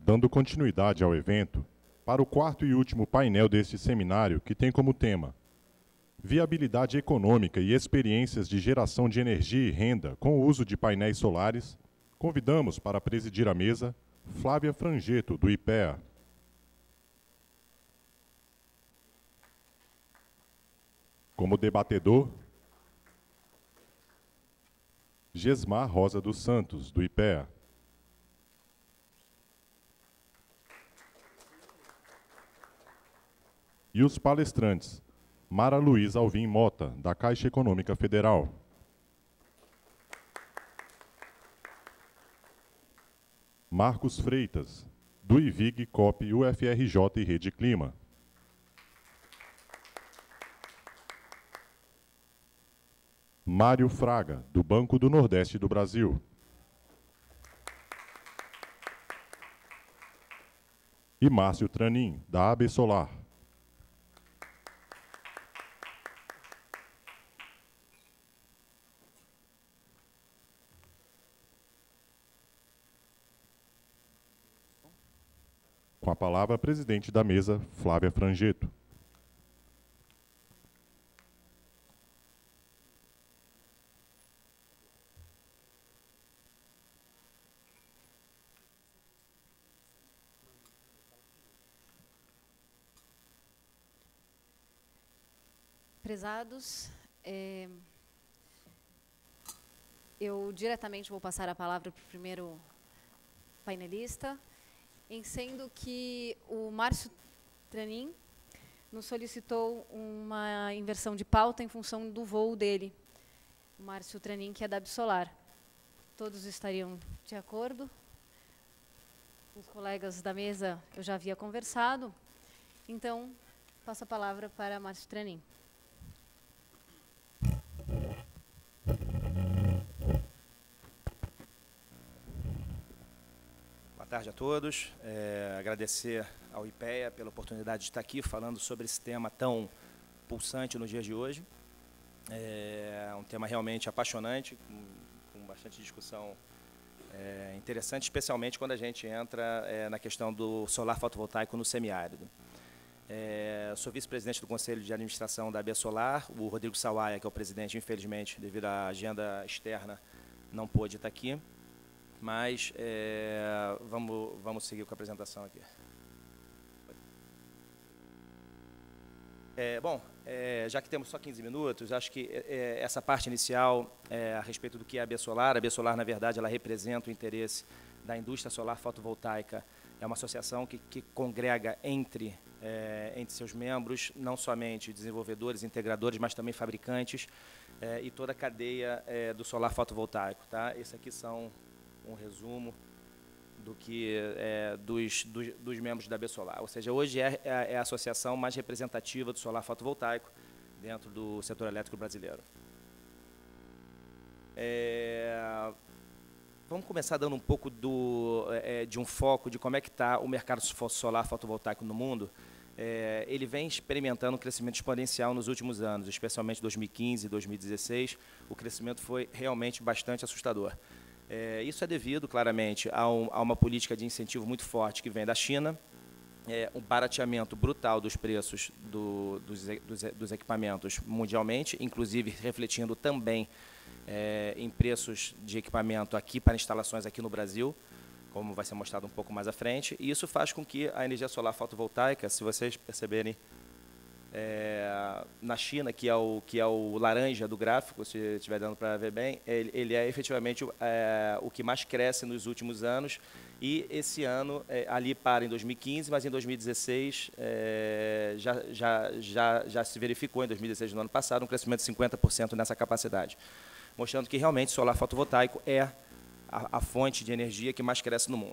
Dando continuidade ao evento, para o quarto e último painel deste seminário, que tem como tema Viabilidade econômica e experiências de geração de energia e renda com o uso de painéis solares, convidamos para presidir a mesa Flávia Frangetto, do IPEA. Como debatedor, Gesmar Rosa dos Santos, do IPEA. E os palestrantes, Mara Luísa Alvim Mota, da Caixa Econômica Federal. Marcos Freitas, do IVIG, COP, UFRJ e Rede Clima. Mário Fraga, do Banco do Nordeste do Brasil. E Márcio Tranin, da AB Solar. Com a palavra, a presidente da mesa, Flávia Frangetto. Prezados, eu diretamente vou passar a palavra para o primeiro painelista, em sendo que o Márcio Tranin nos solicitou uma inversão de pauta em função do voo dele. O Márcio Tranin, que é da Absolar. Todos estariam de acordo? Os colegas da mesa eu já havia conversado. Então, passo a palavra para Márcio Tranin. Boa tarde a todos. Agradecer ao IPEA pela oportunidade de estar aqui falando sobre esse tema tão pulsante no dia de hoje. É um tema realmente apaixonante, com bastante discussão interessante, especialmente quando a gente entra na questão do solar fotovoltaico no semiárido. Sou vice-presidente do Conselho de Administração da AB Solar. O Rodrigo Sawaia, que é o presidente, infelizmente, devido à agenda externa, não pôde estar aqui. Mas vamos seguir com a apresentação aqui. Já que temos só 15 minutos, acho que essa parte inicial a respeito do que é a AB Solar. A AB Solar, na verdade, ela representa o interesse da indústria solar fotovoltaica. É uma associação que congrega entre seus membros, não somente desenvolvedores, integradores, mas também fabricantes e toda a cadeia do solar fotovoltaico. Tá? Esse aqui são um resumo do que dos membros da AB Solar. Ou seja, hoje é a associação mais representativa do solar fotovoltaico dentro do setor elétrico brasileiro. Vamos começar dando um pouco de um foco de como é que está o mercado solar fotovoltaico no mundo. Ele vem experimentando um crescimento exponencial nos últimos anos, especialmente 2015 e 2016. O crescimento foi realmente bastante assustador. Isso é devido, claramente, a uma política de incentivo muito forte que vem da China, um barateamento brutal dos preços dos equipamentos mundialmente, inclusive refletindo também em preços de equipamento aqui para instalações aqui no Brasil, como vai ser mostrado um pouco mais à frente. E isso faz com que a energia solar fotovoltaica, se vocês perceberem, na China, que é o laranja do gráfico, se estiver dando para ver bem, ele é efetivamente o que mais cresce nos últimos anos, e esse ano ali para em 2015, mas em 2016 já se verificou, em 2016 no ano passado, um crescimento de 50% nessa capacidade, mostrando que realmente solar fotovoltaico é a fonte de energia que mais cresce no mundo.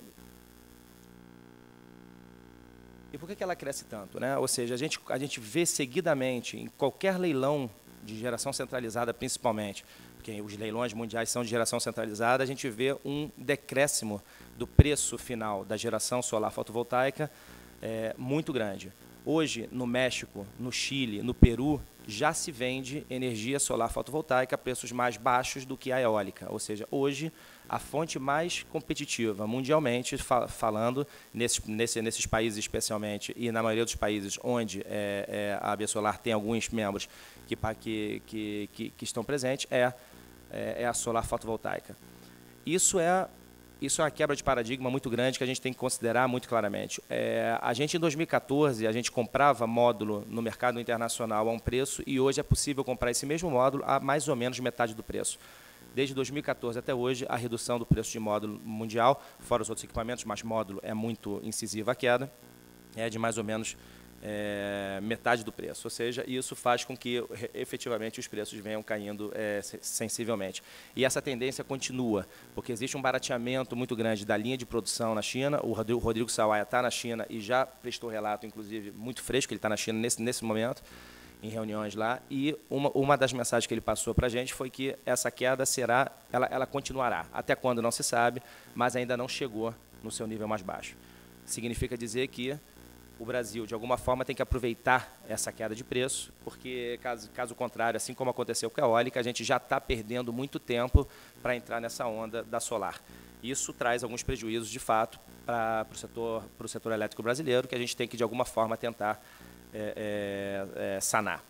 E por que ela cresce tanto, né? Ou seja, a gente vê seguidamente, em qualquer leilão de geração centralizada, principalmente, porque os leilões mundiais são de geração centralizada, a gente vê um decréscimo do preço final da geração solar fotovoltaica muito grande. Hoje, no México, no Chile, no Peru, já se vende energia solar fotovoltaica a preços mais baixos do que a eólica. Ou seja, hoje, a fonte mais competitiva mundialmente, falando, nesses países especialmente, e na maioria dos países onde a AB Solar tem alguns membros que estão presentes, é a solar fotovoltaica. Isso é uma quebra de paradigma muito grande que a gente tem que considerar muito claramente. A gente, em 2014, a gente comprava módulo no mercado internacional a um preço e hoje é possível comprar esse mesmo módulo a mais ou menos metade do preço. Desde 2014 até hoje, a redução do preço de módulo mundial, fora os outros equipamentos, mas módulo é muito incisiva a queda, é de mais ou menos metade do preço, ou seja, isso faz com que efetivamente os preços venham caindo sensivelmente. E essa tendência continua, porque existe um barateamento muito grande da linha de produção na China. O Rodrigo Sawaia está na China e já prestou relato, inclusive, muito fresco, ele está na China nesse momento, em reuniões lá, e uma das mensagens que ele passou para a gente foi que essa queda ela continuará, até quando não se sabe, mas ainda não chegou no seu nível mais baixo. Significa dizer que o Brasil, de alguma forma, tem que aproveitar essa queda de preço, porque, caso contrário, assim como aconteceu com a eólica, a gente já está perdendo muito tempo para entrar nessa onda da solar. Isso traz alguns prejuízos, de fato, para o setor elétrico brasileiro, que a gente tem que, de alguma forma, tentar sanar.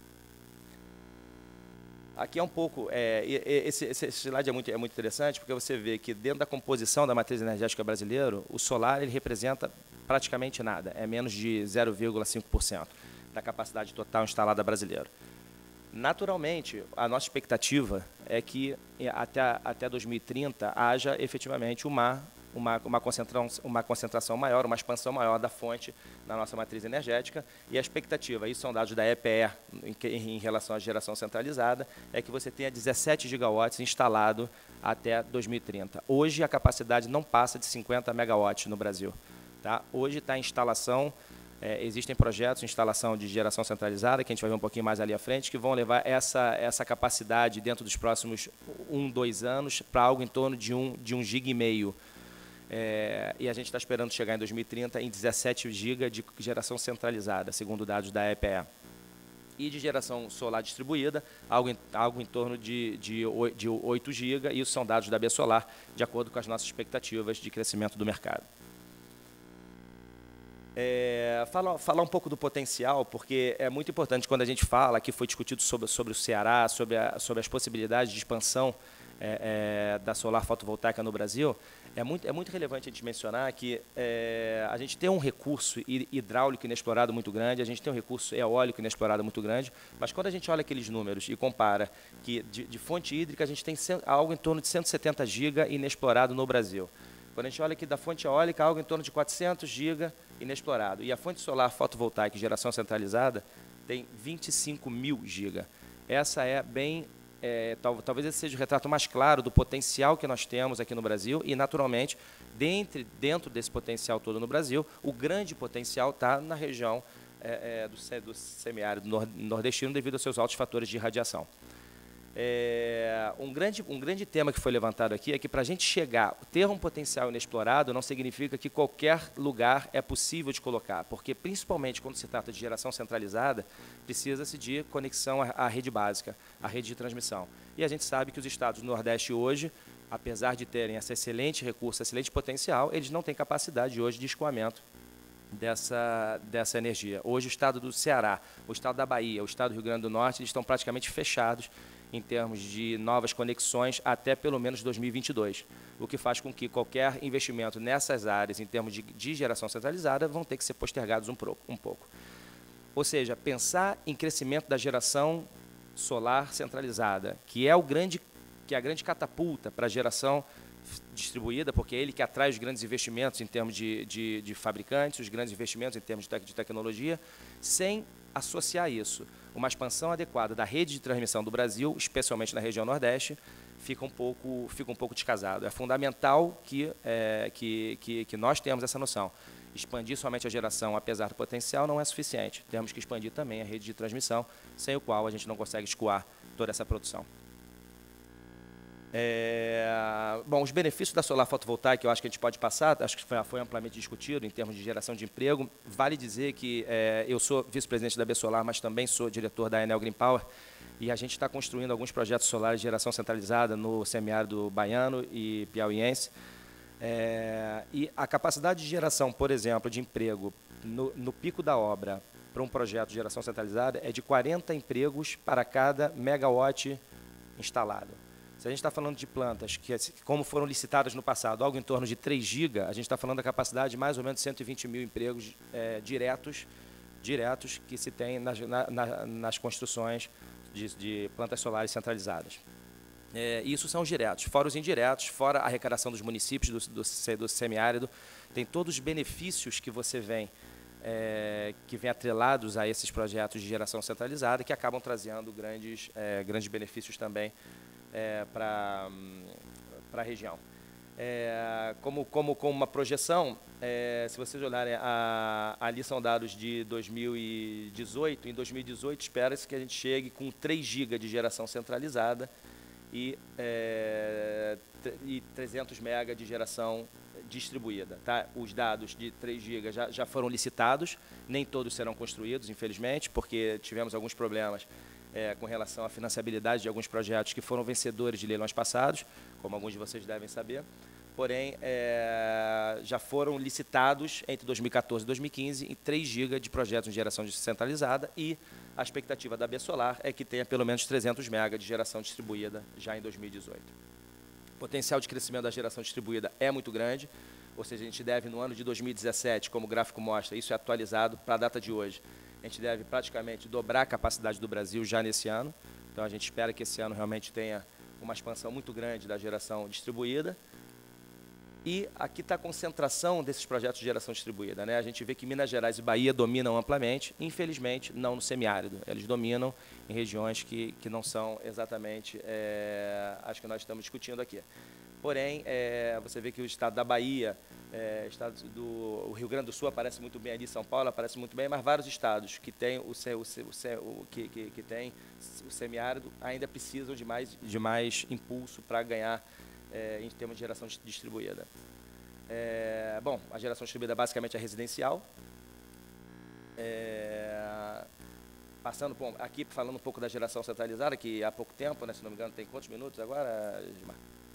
Aqui é um pouco, esse slide é muito interessante, porque você vê que dentro da composição da matriz energética brasileira, o solar ele representa praticamente nada, é menos de 0,5% da capacidade total instalada brasileira. Naturalmente, a nossa expectativa é que até 2030 haja efetivamente uma concentração maior, uma expansão maior da fonte na nossa matriz energética, e a expectativa, isso são dados da EPE em relação à geração centralizada, é que você tenha 17 gigawatts instalado até 2030. Hoje a capacidade não passa de 50 megawatts no Brasil. Tá? Hoje está em instalação, existem projetos de instalação de geração centralizada, que a gente vai ver um pouquinho mais ali à frente, que vão levar essa capacidade dentro dos próximos 2 anos para algo em torno de 1,5 GB. E a gente está esperando chegar em 2030 em 17 GB de geração centralizada, segundo dados da EPE. E de geração solar distribuída, algo em torno de 8 GB, e isso são dados da AB Solar, de acordo com as nossas expectativas de crescimento do mercado. Falar um pouco do potencial, porque é muito importante quando a gente fala, que foi discutido sobre o Ceará, sobre as possibilidades de expansão da solar fotovoltaica no Brasil. É muito relevante a gente mencionar que a gente tem um recurso hidráulico inexplorado muito grande, a gente tem um recurso eólico inexplorado muito grande, mas quando a gente olha aqueles números e compara que de fonte hídrica a gente tem algo em torno de 170 GB inexplorado no Brasil. Quando a gente olha aqui da fonte eólica, algo em torno de 400 GB inexplorado. E a fonte solar fotovoltaica de geração centralizada tem 25 mil GB. Essa é bem... talvez esse seja o retrato mais claro do potencial que nós temos aqui no Brasil e, naturalmente, dentro desse potencial todo no Brasil, o grande potencial está na região do semiárido nordestino devido aos seus altos fatores de irradiação. Um grande tema que foi levantado aqui é que, para a gente ter um potencial inexplorado, não significa que qualquer lugar é possível de colocar, porque, principalmente quando se trata de geração centralizada, precisa-se de conexão à rede básica, à rede de transmissão. E a gente sabe que os estados do Nordeste hoje, apesar de terem esse excelente recurso, excelente potencial, eles não têm capacidade hoje de escoamento dessa energia. Hoje o estado do Ceará, o estado da Bahia, o estado do Rio Grande do Norte, eles estão praticamente fechados em termos de novas conexões até pelo menos 2022, o que faz com que qualquer investimento nessas áreas, em termos de geração centralizada, vão ter que ser postergados um pouco. Ou seja, pensar em crescimento da geração solar centralizada, que é a grande catapulta para a geração distribuída, porque é ele que atrai os grandes investimentos em termos de fabricantes, os grandes investimentos em termos de tecnologia, sem associar isso uma expansão adequada da rede de transmissão do Brasil, especialmente na região Nordeste, fica um pouco descasado. É fundamental que nós tenhamos essa noção. Expandir somente a geração, apesar do potencial, não é suficiente. Temos que expandir também a rede de transmissão, sem o qual a gente não consegue escoar toda essa produção. Bom, os benefícios da solar fotovoltaica, eu acho que a gente pode passar, acho que foi amplamente discutido em termos de geração de emprego. Vale dizer que eu sou vice-presidente da BSolar, mas também sou diretor da Enel Green Power, e a gente está construindo alguns projetos solares de geração centralizada no semiárido baiano e piauiense. E a capacidade de geração, por exemplo, de emprego no pico da obra para um projeto de geração centralizada é de 40 empregos para cada megawatt instalado. Se a gente está falando de plantas que, como foram licitadas no passado, algo em torno de 3 GB, a gente está falando da capacidade de mais ou menos 120 mil empregos diretos que se tem nas construções de plantas solares centralizadas. Isso são os diretos. Fora os indiretos, fora a arrecadação dos municípios do semiárido, tem todos os benefícios que você que vem atrelados a esses projetos de geração centralizada, que acabam trazendo grandes benefícios também para a região. Como uma projeção, se vocês olharem, ali são dados de 2018. Em 2018, espera-se que a gente chegue com 3 GB de geração centralizada e 300 MB de geração distribuída. Tá? Os dados de 3 GB já foram licitados, nem todos serão construídos, infelizmente, porque tivemos alguns problemas com relação à financiabilidade de alguns projetos que foram vencedores de leilões passados, como alguns de vocês devem saber. Porém, já foram licitados entre 2014 e 2015 em 3 GB de projetos de geração descentralizada, e a expectativa da BSolar é que tenha pelo menos 300 MB de geração distribuída já em 2018. O potencial de crescimento da geração distribuída é muito grande, ou seja, a gente deve, no ano de 2017, como o gráfico mostra, isso é atualizado para a data de hoje, a gente deve praticamente dobrar a capacidade do Brasil já nesse ano. Então, a gente espera que esse ano realmente tenha uma expansão muito grande da geração distribuída. E aqui está a concentração desses projetos de geração distribuída, né? A gente vê que Minas Gerais e Bahia dominam amplamente, infelizmente, não no semiárido. Eles dominam em regiões que não são exatamente as que nós estamos discutindo aqui. Porém, você vê que o estado da Bahia, o Rio Grande do Sul aparece muito bem ali, São Paulo aparece muito bem, mas vários estados que têm o semiárido ainda precisam de mais impulso para ganhar em termos de geração distribuída. Bom, a geração distribuída basicamente é residencial. Passando aqui, falando um pouco da geração centralizada, que há pouco tempo, né, se não me engano, tem quantos minutos agora, Gilmar?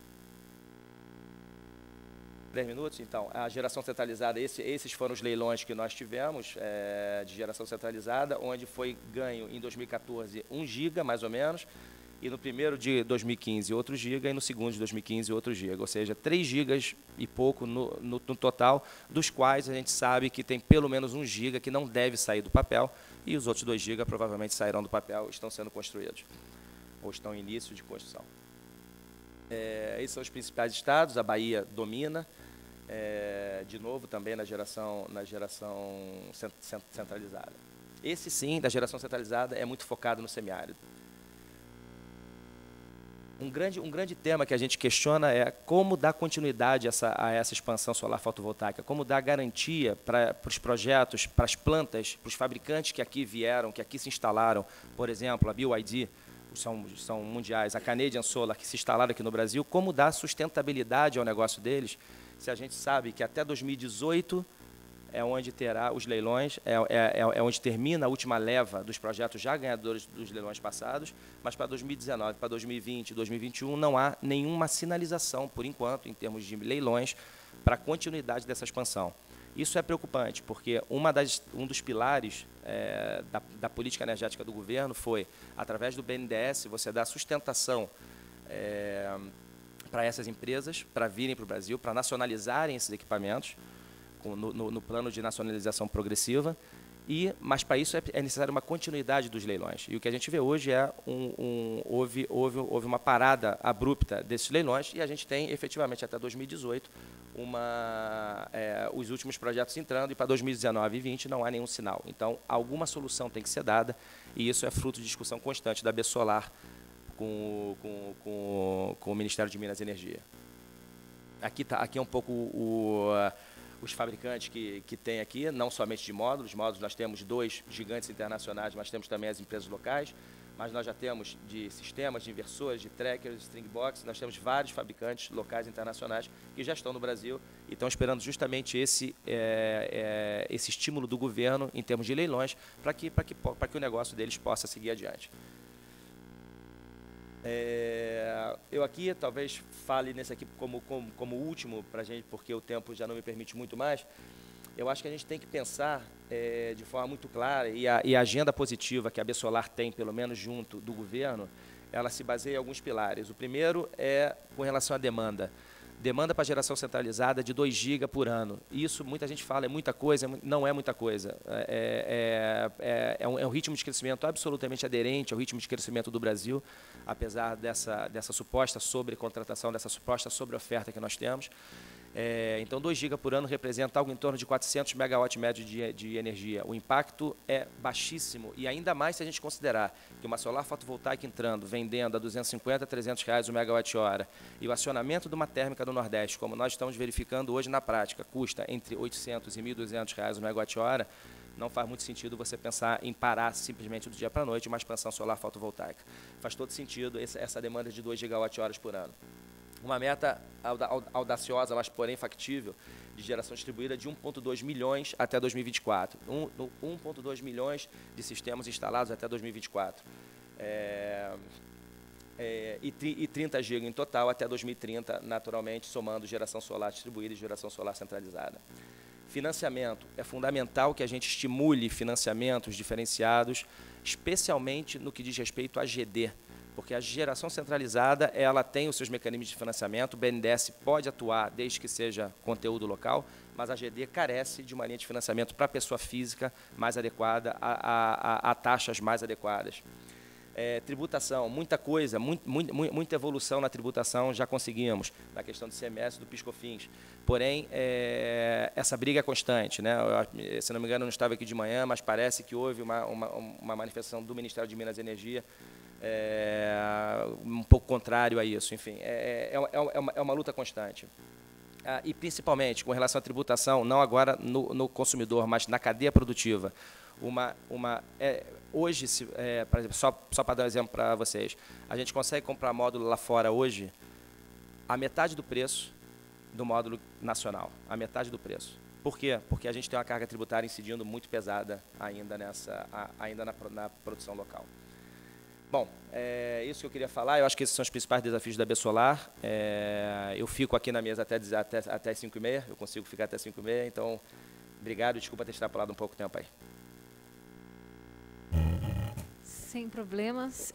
3 minutos? Então, a geração centralizada, esses foram os leilões que nós tivemos de geração centralizada, onde foi ganho em 2014 1 GB, mais ou menos, e no primeiro de 2015 outro giga, e no segundo de 2015 outro giga, ou seja, 3 gigas e pouco no total, dos quais a gente sabe que tem pelo menos 1 giga que não deve sair do papel, e os outros 2 gigas provavelmente sairão do papel, estão sendo construídos, ou estão em início de construção. Esses são os principais estados, a Bahia domina, de novo também na geração centralizada. Esse sim, da geração centralizada, é muito focado no semiárido. Um grande tema que a gente questiona é como dar continuidade a essa expansão solar fotovoltaica, como dar garantia para os projetos, para as plantas, para os fabricantes que aqui vieram, que aqui se instalaram, por exemplo, a BYD, são mundiais, a Canadian Solar, que se instalaram aqui no Brasil, como dar sustentabilidade ao negócio deles, se a gente sabe que até 2018 é onde terá os leilões, é onde termina a última leva dos projetos já ganhadores dos leilões passados, mas para 2019, para 2020 e 2021 não há nenhuma sinalização, por enquanto, em termos de leilões, para a continuidade dessa expansão. Isso é preocupante, porque um dos pilares da política energética do governo foi, através do BNDES, você dar sustentação para essas empresas, para virem para o Brasil, para nacionalizarem esses equipamentos, no plano de nacionalização progressiva, mas para isso é necessário uma continuidade dos leilões. E o que a gente vê hoje houve uma parada abrupta desses leilões, e a gente tem, efetivamente, até 2018, os últimos projetos entrando, e para 2019 e 2020 não há nenhum sinal. Então, alguma solução tem que ser dada, e isso é fruto de discussão constante da BSolar com o Ministério de Minas e Energia. Aqui é um pouco os fabricantes que tem aqui, não somente de módulos. Módulos nós temos 2 gigantes internacionais, mas temos também as empresas locais. Mas nós já temos de sistemas, de inversores, de trackers, de string box, nós temos vários fabricantes locais e internacionais que já estão no Brasil e estão esperando justamente esse estímulo do governo em termos de leilões para que o negócio deles possa seguir adiante. Eu aqui talvez fale nesse aqui como último para a gente, porque o tempo já não me permite muito mais. Eu acho que a gente tem que pensar de forma muito clara, e a agenda positiva que a Besolar tem, pelo menos junto do governo, ela se baseia em alguns pilares. O primeiro é com relação à demanda. Demanda para geração centralizada de 2 GB por ano. Isso, muita gente fala, é muita coisa, não é muita coisa. É um ritmo de crescimento absolutamente aderente ao ritmo de crescimento do Brasil, apesar dessa suposta sobrecontratação, dessa suposta sobreoferta que nós temos. Então, 2 GB por ano representa algo em torno de 400 megawatts médio de energia. O impacto é baixíssimo, e ainda mais se a gente considerar que uma solar fotovoltaica entrando, vendendo a 250 a 300 reais o megawatt-hora, e o acionamento de uma térmica do Nordeste, como nós estamos verificando hoje na prática, custa entre 800 e 1.200 reais o megawatt-hora, não faz muito sentido você pensar em parar simplesmente do dia para a noite uma expansão solar fotovoltaica. Faz todo sentido essa demanda de 2 gigawatt-horas por ano. Uma meta audaciosa, mas porém factível, de geração distribuída de 1,2 milhões até 2024. 1,2 milhões de sistemas instalados até 2024. E 30 GB em total até 2030, naturalmente, somando geração solar distribuída e geração solar centralizada. Financiamento. É fundamental que a gente estimule financiamentos diferenciados, especialmente no que diz respeito à GD, porque a geração centralizada ela tem os seus mecanismos de financiamento, o BNDES pode atuar desde que seja conteúdo local, mas a GD carece de uma linha de financiamento para a pessoa física mais adequada, a taxas mais adequadas. Tributação, muita coisa, muita evolução na tributação já conseguimos, na questão do ICMS, do PIS/COFINS. Porém, essa briga é constante, né? Se não me engano, eu não estava aqui de manhã, mas parece que houve uma manifestação do Ministério de Minas e Energia um pouco contrário a isso. Enfim, é uma luta constante. E, principalmente, com relação à tributação, não agora no consumidor, mas na cadeia produtiva. Hoje, por exemplo, só para dar um exemplo para vocês, a gente consegue comprar módulo lá fora hoje a metade do preço do módulo nacional, a metade do preço. Por quê? Porque a gente tem uma carga tributária incidindo muito pesada ainda na produção local. Bom, é isso que eu queria falar. Eu acho que esses são os principais desafios da Besolar. Eu fico aqui na mesa até as 5h30, eu consigo ficar até 5h30, então, obrigado, desculpa ter extrapolado um pouco o tempo aí. Sem problemas.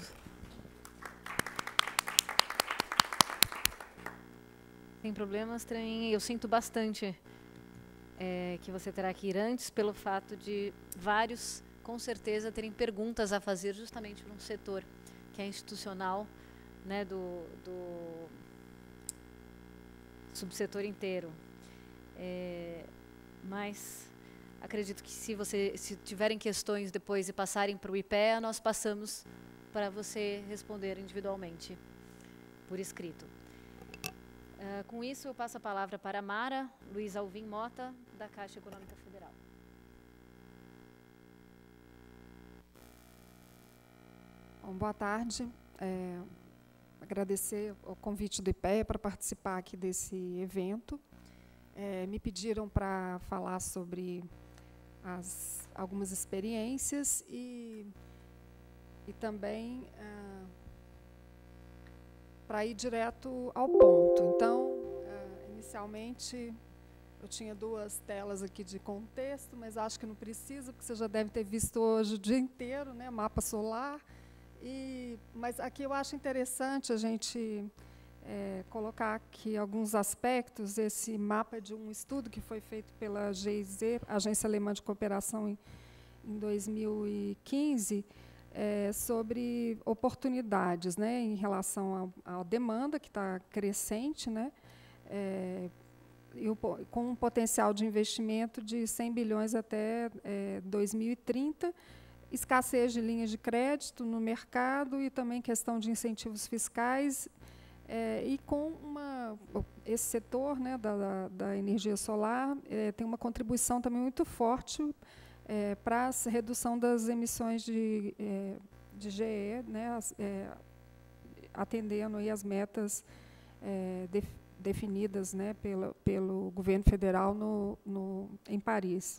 Sem problemas, Tranin. Eu sinto bastante que você terá que ir antes, pelo fato de vários, com certeza, terem perguntas a fazer justamente para um setor que é institucional, né, do subsetor inteiro. Mas acredito que se tiverem questões depois e passarem para o IPEA, nós passamos para você responder individualmente, por escrito. Com isso, eu passo a palavra para a Mara Luiz Alvim Mota, da Caixa Econômica Federal. Bom, boa tarde. Agradecer o convite do IPEA para participar aqui desse evento. Me pediram para falar sobre algumas experiências e também para ir direto ao ponto. Então, inicialmente, eu tinha 2 telas aqui de contexto, mas acho que não precisa, porque você já deve ter visto hoje o dia inteiro, né, mapa solar. Mas aqui eu acho interessante a gente colocar aqui alguns aspectos. Esse mapa de um estudo que foi feito pela GIZ, Agência Alemã de Cooperação, em 2015, sobre oportunidades, né, em relação à demanda, que está crescente, né, com um potencial de investimento de 100 bilhões até 2030, escassez de linhas de crédito no mercado e também questão de incentivos fiscais, e com esse setor, né, da energia solar tem uma contribuição também muito forte para a redução das emissões de GE, né, atendendo aí as metas definidas, né, pelo governo federal em Paris.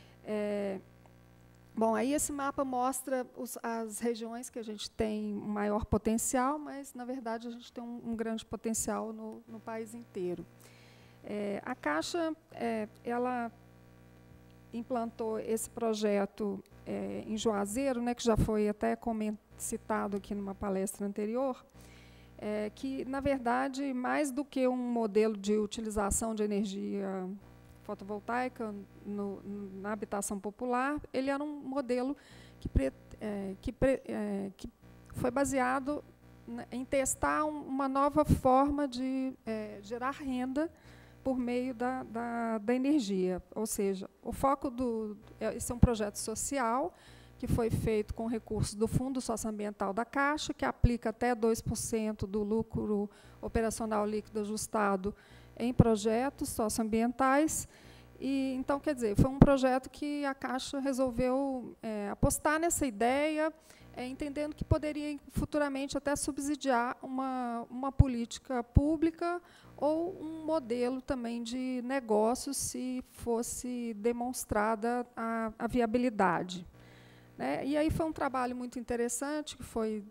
Bom, aí esse mapa mostra as regiões que a gente tem maior potencial, mas, na verdade, a gente tem um grande potencial no país inteiro. A Caixa, ela implantou esse projeto em Juazeiro, né, que já foi até citado aqui numa palestra anterior, que, na verdade, mais do que um modelo de utilização de energia fotovoltaica na habitação popular, ele era um modelo que foi baseado em testar uma nova forma de gerar renda por meio da energia. Ou seja, o foco esse é um projeto social que foi feito com recursos do Fundo Socioambiental da Caixa, que aplica até 2% do lucro operacional líquido ajustado em projetos socioambientais. E, então, quer dizer, foi um projeto que a Caixa resolveu apostar nessa ideia, entendendo que poderia futuramente até subsidiar uma política pública ou um modelo também de negócio, se fosse demonstrada a viabilidade. Né? E aí foi um trabalho muito interessante, que foi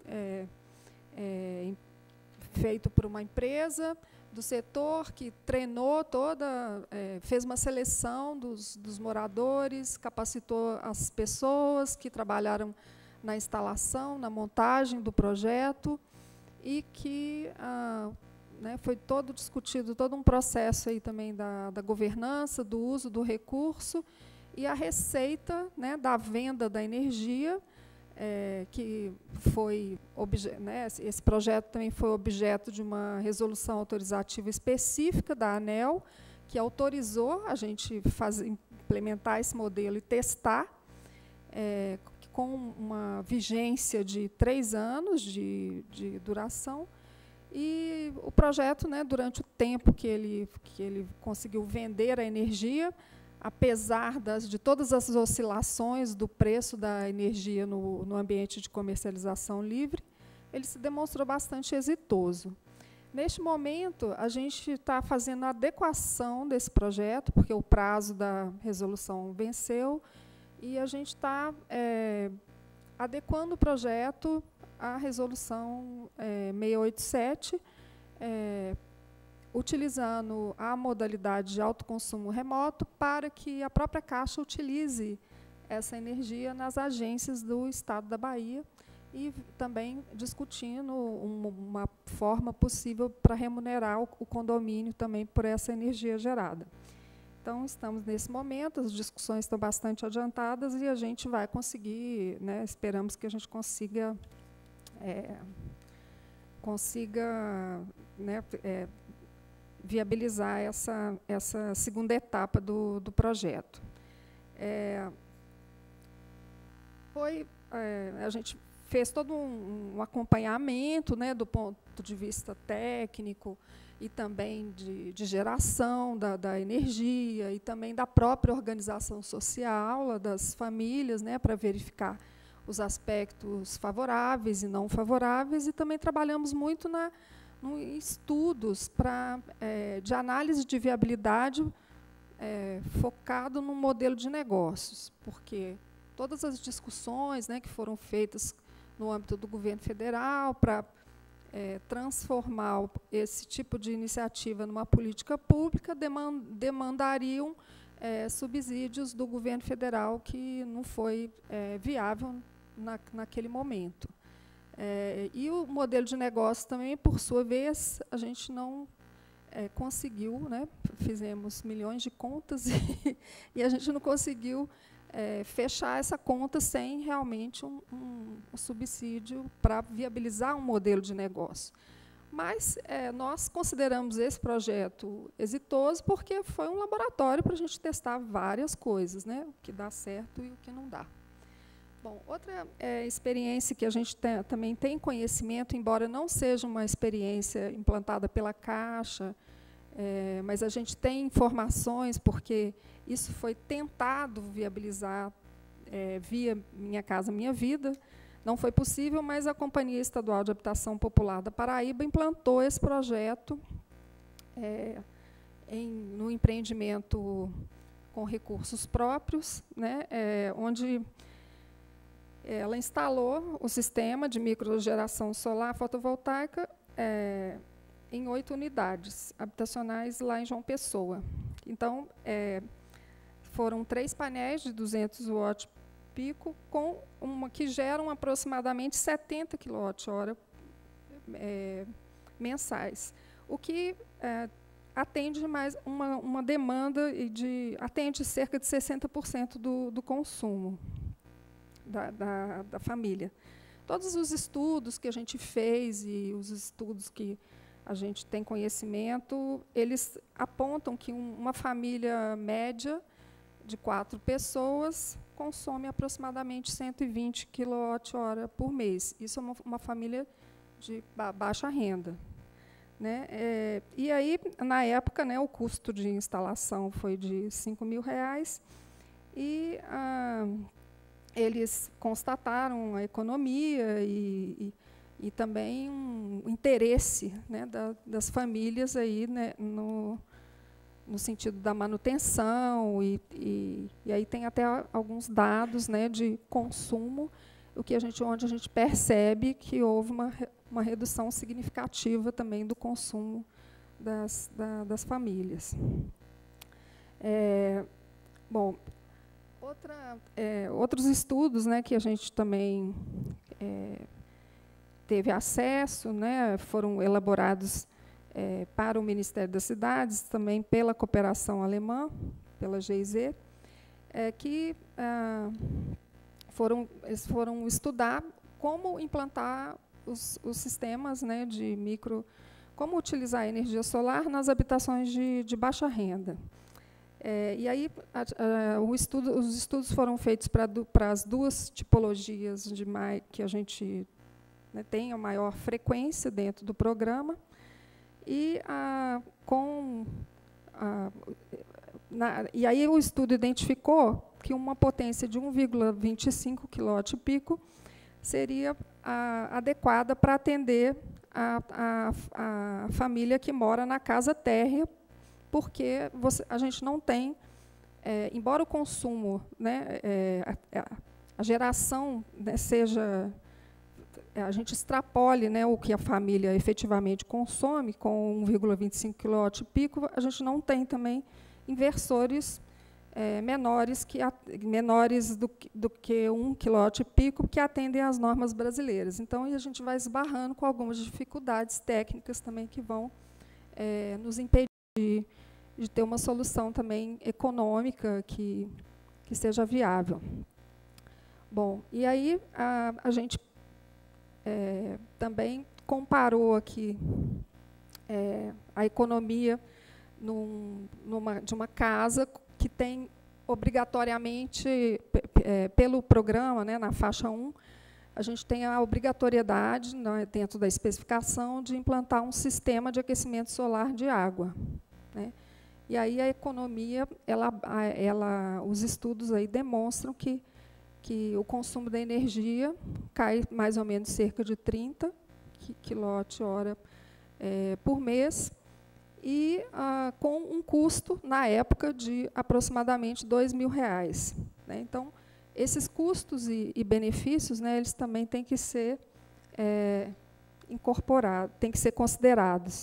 feito por uma empresa do setor, que treinou fez uma seleção dos moradores, capacitou as pessoas que trabalharam na instalação, na montagem do projeto, e que foi todo discutido, todo um processo aí também da governança, do uso do recurso, e a receita, né, da venda da energia, que foi esse projeto também foi objeto de uma resolução autorizativa específica da ANEEL, que autorizou a gente implementar esse modelo e testar, com uma vigência de 3 anos de duração. E o projeto, né, durante o tempo que ele conseguiu vender a energia, apesar de todas as oscilações do preço da energia no ambiente de comercialização livre, ele se demonstrou bastante exitoso. Neste momento, a gente está fazendo a adequação desse projeto, porque o prazo da resolução venceu, e a gente está adequando o projeto à resolução 687, utilizando a modalidade de autoconsumo remoto para que a própria Caixa utilize essa energia nas agências do Estado da Bahia e também discutindo uma forma possível para remunerar o condomínio também por essa energia gerada. Então, estamos nesse momento, as discussões estão bastante adiantadas e a gente vai conseguir, né, esperamos que a gente consiga né, viabilizar essa segunda etapa do projeto. A gente fez todo um acompanhamento, né, do ponto de vista técnico e também de geração da energia e também da própria organização social, das famílias, né, para verificar os aspectos favoráveis e não favoráveis, e também trabalhamos muito em estudos de análise de viabilidade focado no modelo de negócios, porque todas as discussões, né, que foram feitas no âmbito do governo federal para transformar esse tipo de iniciativa numa política pública demandariam subsídios do governo federal, que não foi viável naquele momento. E o modelo de negócio também, por sua vez, a gente não conseguiu, né? Fizemos milhões de contas e a gente não conseguiu fechar essa conta sem realmente um subsídio para viabilizar um modelo de negócio. Mas nós consideramos esse projeto exitoso porque foi um laboratório para a gente testar várias coisas, né? O que dá certo e o que não dá. Bom, outra experiência que a gente também tem conhecimento, embora não seja uma experiência implantada pela Caixa, Mas a gente tem informações, porque isso foi tentado viabilizar via Minha Casa Minha Vida. Não foi possível, mas a Companhia Estadual de Habitação Popular da Paraíba implantou esse projeto no empreendimento com recursos próprios, né, onde ela instalou o sistema de microgeração solar fotovoltaica em 8 unidades habitacionais lá em João Pessoa. Então, foram 3 painéis de 200 watts pico, que geram aproximadamente 70 kWh mensais, o que atende mais uma demanda atende cerca de 60% do consumo da família. Todos os estudos que a gente fez e os estudos que a gente tem conhecimento, eles apontam que uma família média de 4 pessoas consome aproximadamente 120 kWh por mês. Isso é uma família de baixa renda, né? E aí, na época, né, o custo de instalação foi de R$5.000 e eles constataram a economia e também um interesse, né, das famílias aí, né, no sentido da manutenção, e aí tem até alguns dados, né, de consumo, onde a gente percebe que houve uma redução significativa também do consumo das famílias. Bom, outros estudos, né, que a gente também teve acesso, né, foram elaborados para o Ministério das Cidades, também pela cooperação alemã, pela GIZ, que eles foram estudar como implantar os sistemas, né, como utilizar a energia solar nas habitações de baixa renda. E aí os estudos foram feitos para as 2 tipologias que a gente, né, tem a maior frequência dentro do programa. E aí o estudo identificou que uma potência de 1,25 kWp seria adequada para atender a família que mora na casa térrea, porque a gente não tem, embora o consumo, né, a geração, né, a gente extrapole, né, o que a família efetivamente consome com 1,25 kWp, a gente não tem também inversores menores do que 1 kWp que atendem às normas brasileiras. Então, a gente vai esbarrando com algumas dificuldades técnicas também que vão nos impedir de ter uma solução também econômica que seja viável. Bom, e aí a gente também comparou aqui a economia de uma casa que tem obrigatoriamente, pelo programa, né, na faixa 1, a gente tem a obrigatoriedade, né, dentro da especificação, de implantar um sistema de aquecimento solar de água, né? E aí a economia, os estudos aí demonstram que o consumo da energia cai mais ou menos cerca de 30 kWh por mês, e com um custo, na época, de aproximadamente R$2.000. Né? Então, esses custos e benefícios, né, eles também têm que ser incorporados, têm que ser considerados.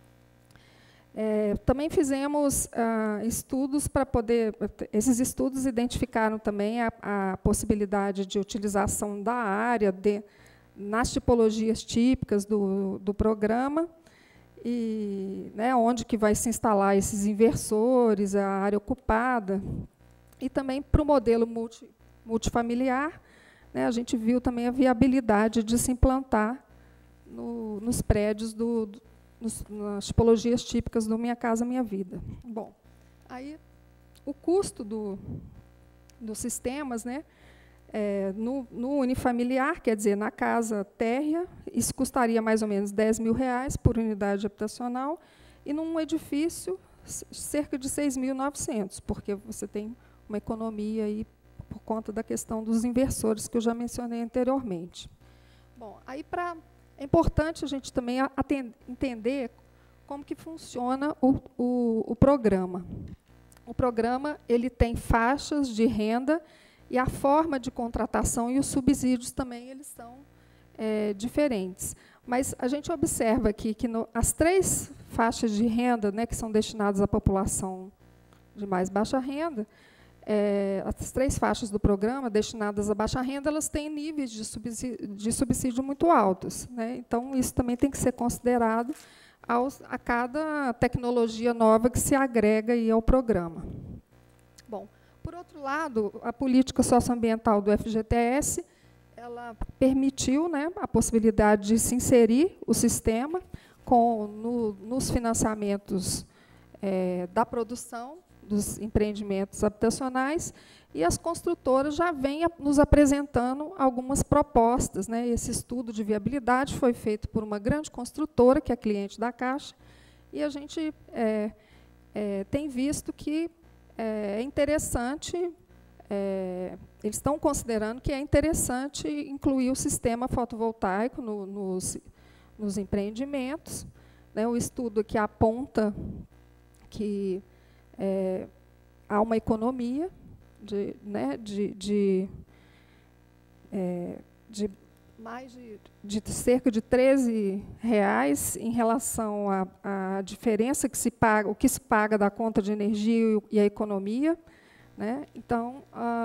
Também fizemos estudos para poder... Esses estudos identificaram também a possibilidade de utilização da área nas tipologias típicas do programa, e, né, onde que vai se instalar esses inversores, a área ocupada, e também para o modelo multifamiliar, né, a gente viu também a viabilidade de se implantar nos prédios nas tipologias típicas do Minha Casa Minha Vida. Bom, aí o custo dos sistemas, né, no unifamiliar, quer dizer, na casa térrea, isso custaria mais ou menos R$10.000 por unidade habitacional, e num edifício, cerca de 6.900, porque você tem uma economia aí por conta da questão dos inversores que eu já mencionei anteriormente. Bom, aí é importante a gente também entender como que funciona o programa. O programa ele tem faixas de renda e a forma de contratação e os subsídios também eles são diferentes. Mas a gente observa aqui que as 3 faixas de renda, né, que são destinadas à população de mais baixa renda, as 3 faixas do programa destinadas à baixa renda, elas têm níveis de subsídio muito altos, né? Então, isso também tem que ser considerado a cada tecnologia nova que se agrega aí ao programa. Bom, por outro lado, a política socioambiental do FGTS, ela permitiu, né, a possibilidade de se inserir o sistema nos financiamentos da produção dos empreendimentos habitacionais, e as construtoras já vêm nos apresentando algumas propostas, né? Esse estudo de viabilidade foi feito por uma grande construtora, que é cliente da Caixa, e a gente tem visto que é interessante, eles estão considerando que é interessante incluir o sistema fotovoltaico nos empreendimentos, né? O estudo aqui aponta que há uma economia de cerca de R$13 em relação à diferença que se paga, o que se paga da conta de energia e a economia, né? Então,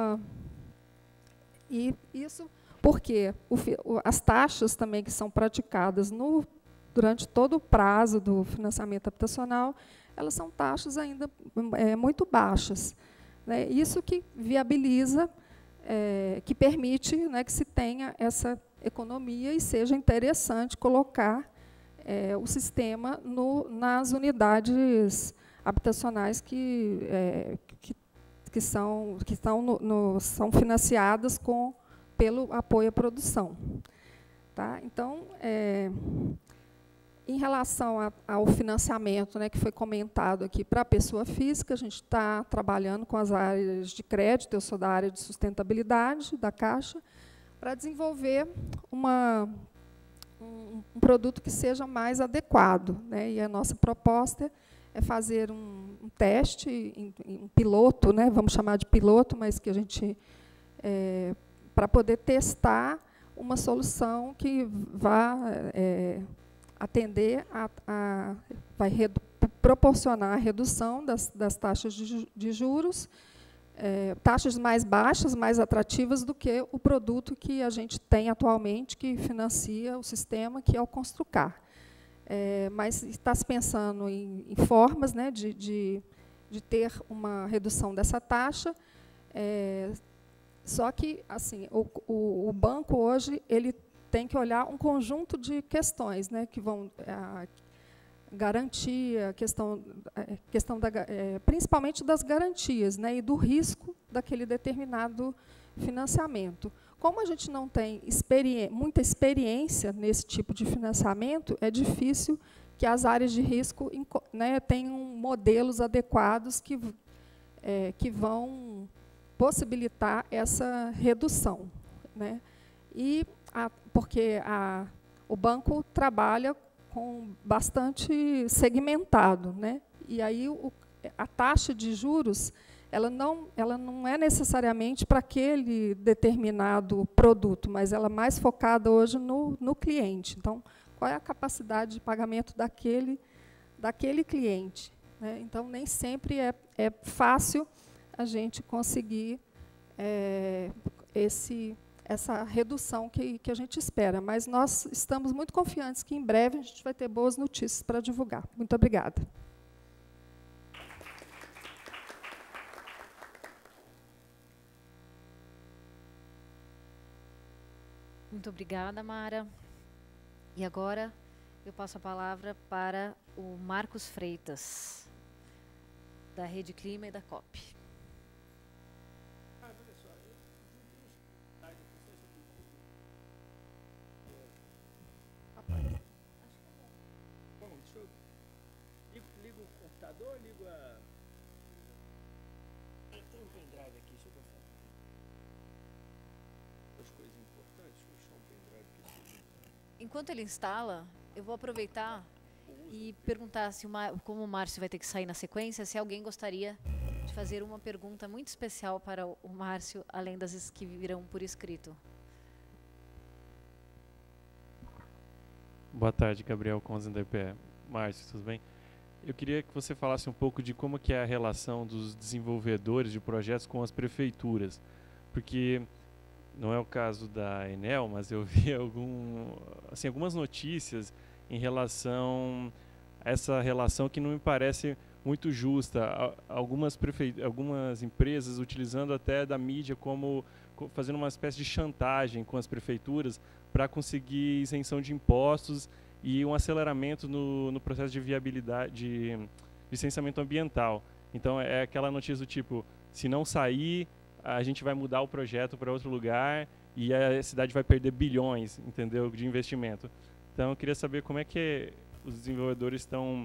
e isso porque as taxas também que são praticadas durante todo o prazo do financiamento habitacional, elas são taxas ainda muito baixas, né? Isso que viabiliza, que permite, né, que se tenha essa economia e seja interessante colocar o sistema nas unidades habitacionais que são financiadas pelo apoio à produção. Tá? Então, em relação ao financiamento, né, que foi comentado aqui para a pessoa física, a gente está trabalhando com as áreas de crédito, eu sou da área de sustentabilidade da Caixa, para desenvolver um produto que seja mais adequado, né? E a nossa proposta é fazer um teste, um piloto, né, vamos chamar de piloto, mas que a gente, para poder testar uma solução que vá atender vai proporcionar a redução das taxas de juros, taxas mais baixas, mais atrativas do que o produto que a gente tem atualmente, que financia o sistema, que é o Construcar. Mas está se pensando em formas, né, de ter uma redução dessa taxa, só que assim, o banco hoje ele tem que olhar um conjunto de questões, né, que vão garantia, principalmente das garantias, né, e do risco daquele determinado financiamento. Como a gente não tem muita experiência nesse tipo de financiamento, é difícil que as áreas de risco, né, tenham modelos adequados que vão possibilitar essa redução, né? E porque o banco trabalha com bastante segmentado, né? E aí a taxa de juros ela não é necessariamente para aquele determinado produto, mas ela é mais focada hoje no cliente. Então, qual é a capacidade de pagamento daquele cliente, né? Então, nem sempre é fácil a gente conseguir essa redução que a gente espera, mas nós estamos muito confiantes que em breve a gente vai ter boas notícias para divulgar. Muito obrigada. Muito obrigada, Mara. E agora eu passo a palavra para o Marcos Freitas, da Rede Clima e da COP. computador, ligo a... Tem um pendrive aqui, deixa eu mostrar. As coisas importantes, vou deixar um pendrive aqui. Enquanto ele instala, eu vou aproveitar e perguntar, se como o Márcio vai ter que sair na sequência, se alguém gostaria de fazer uma pergunta muito especial para o Márcio, além das que virão por escrito. Boa tarde, Gabriel Conzen, da EPE. Márcio, tudo bem? Eu queria que você falasse um pouco de como que é a relação dos desenvolvedores de projetos com as prefeituras, porque não é o caso da Enel, mas eu vi algumas notícias em relação a essa relação que não me parece muito justa. Algumas empresas utilizando até da mídia fazendo uma espécie de chantagem com as prefeituras para conseguir isenção de impostos e um aceleramento no processo de viabilidade, de licenciamento ambiental. Então é aquela notícia do tipo, se não sair, a gente vai mudar o projeto para outro lugar e a cidade vai perder bilhões, entendeu, de investimento. Então eu queria saber como é que os desenvolvedores estão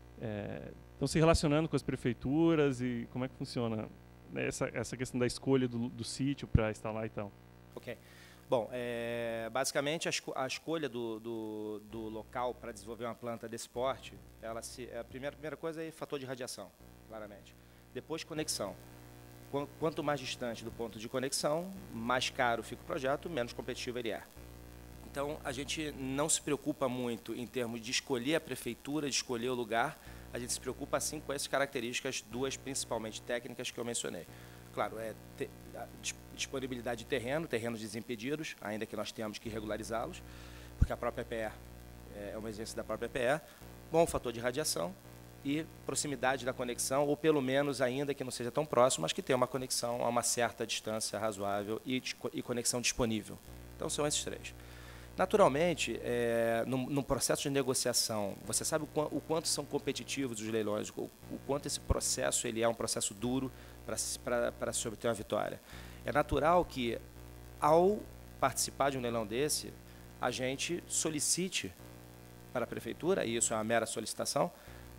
se relacionando com as prefeituras e como é que funciona essa questão da escolha do sítio para instalar e tal. Ok. Bom, basicamente a escolha do local para desenvolver uma planta desse porte, a primeira coisa é fator de radiação, claramente. Depois, conexão. Quanto mais distante do ponto de conexão, mais caro fica o projeto, menos competitivo ele é. Então, a gente não se preocupa muito em termos de escolher a prefeitura, de escolher o lugar, a gente se preocupa, sim, com essas características, duas principalmente técnicas que eu mencionei. Claro, disponibilidade de terrenos desimpedidos, ainda que nós tenhamos que regularizá-los, porque a própria EPE é uma exigência da própria EPE, bom fator de radiação e proximidade da conexão, ou pelo menos, ainda que não seja tão próximo, mas que tenha uma conexão a uma certa distância razoável e conexão disponível. Então, são esses três. Naturalmente, no processo de negociação, você sabe o quanto são competitivos os leilões, o quanto esse processo ele é um processo duro para se obter uma vitória. É natural que, ao participar de um leilão desse, a gente solicite para a prefeitura, e isso é uma mera solicitação,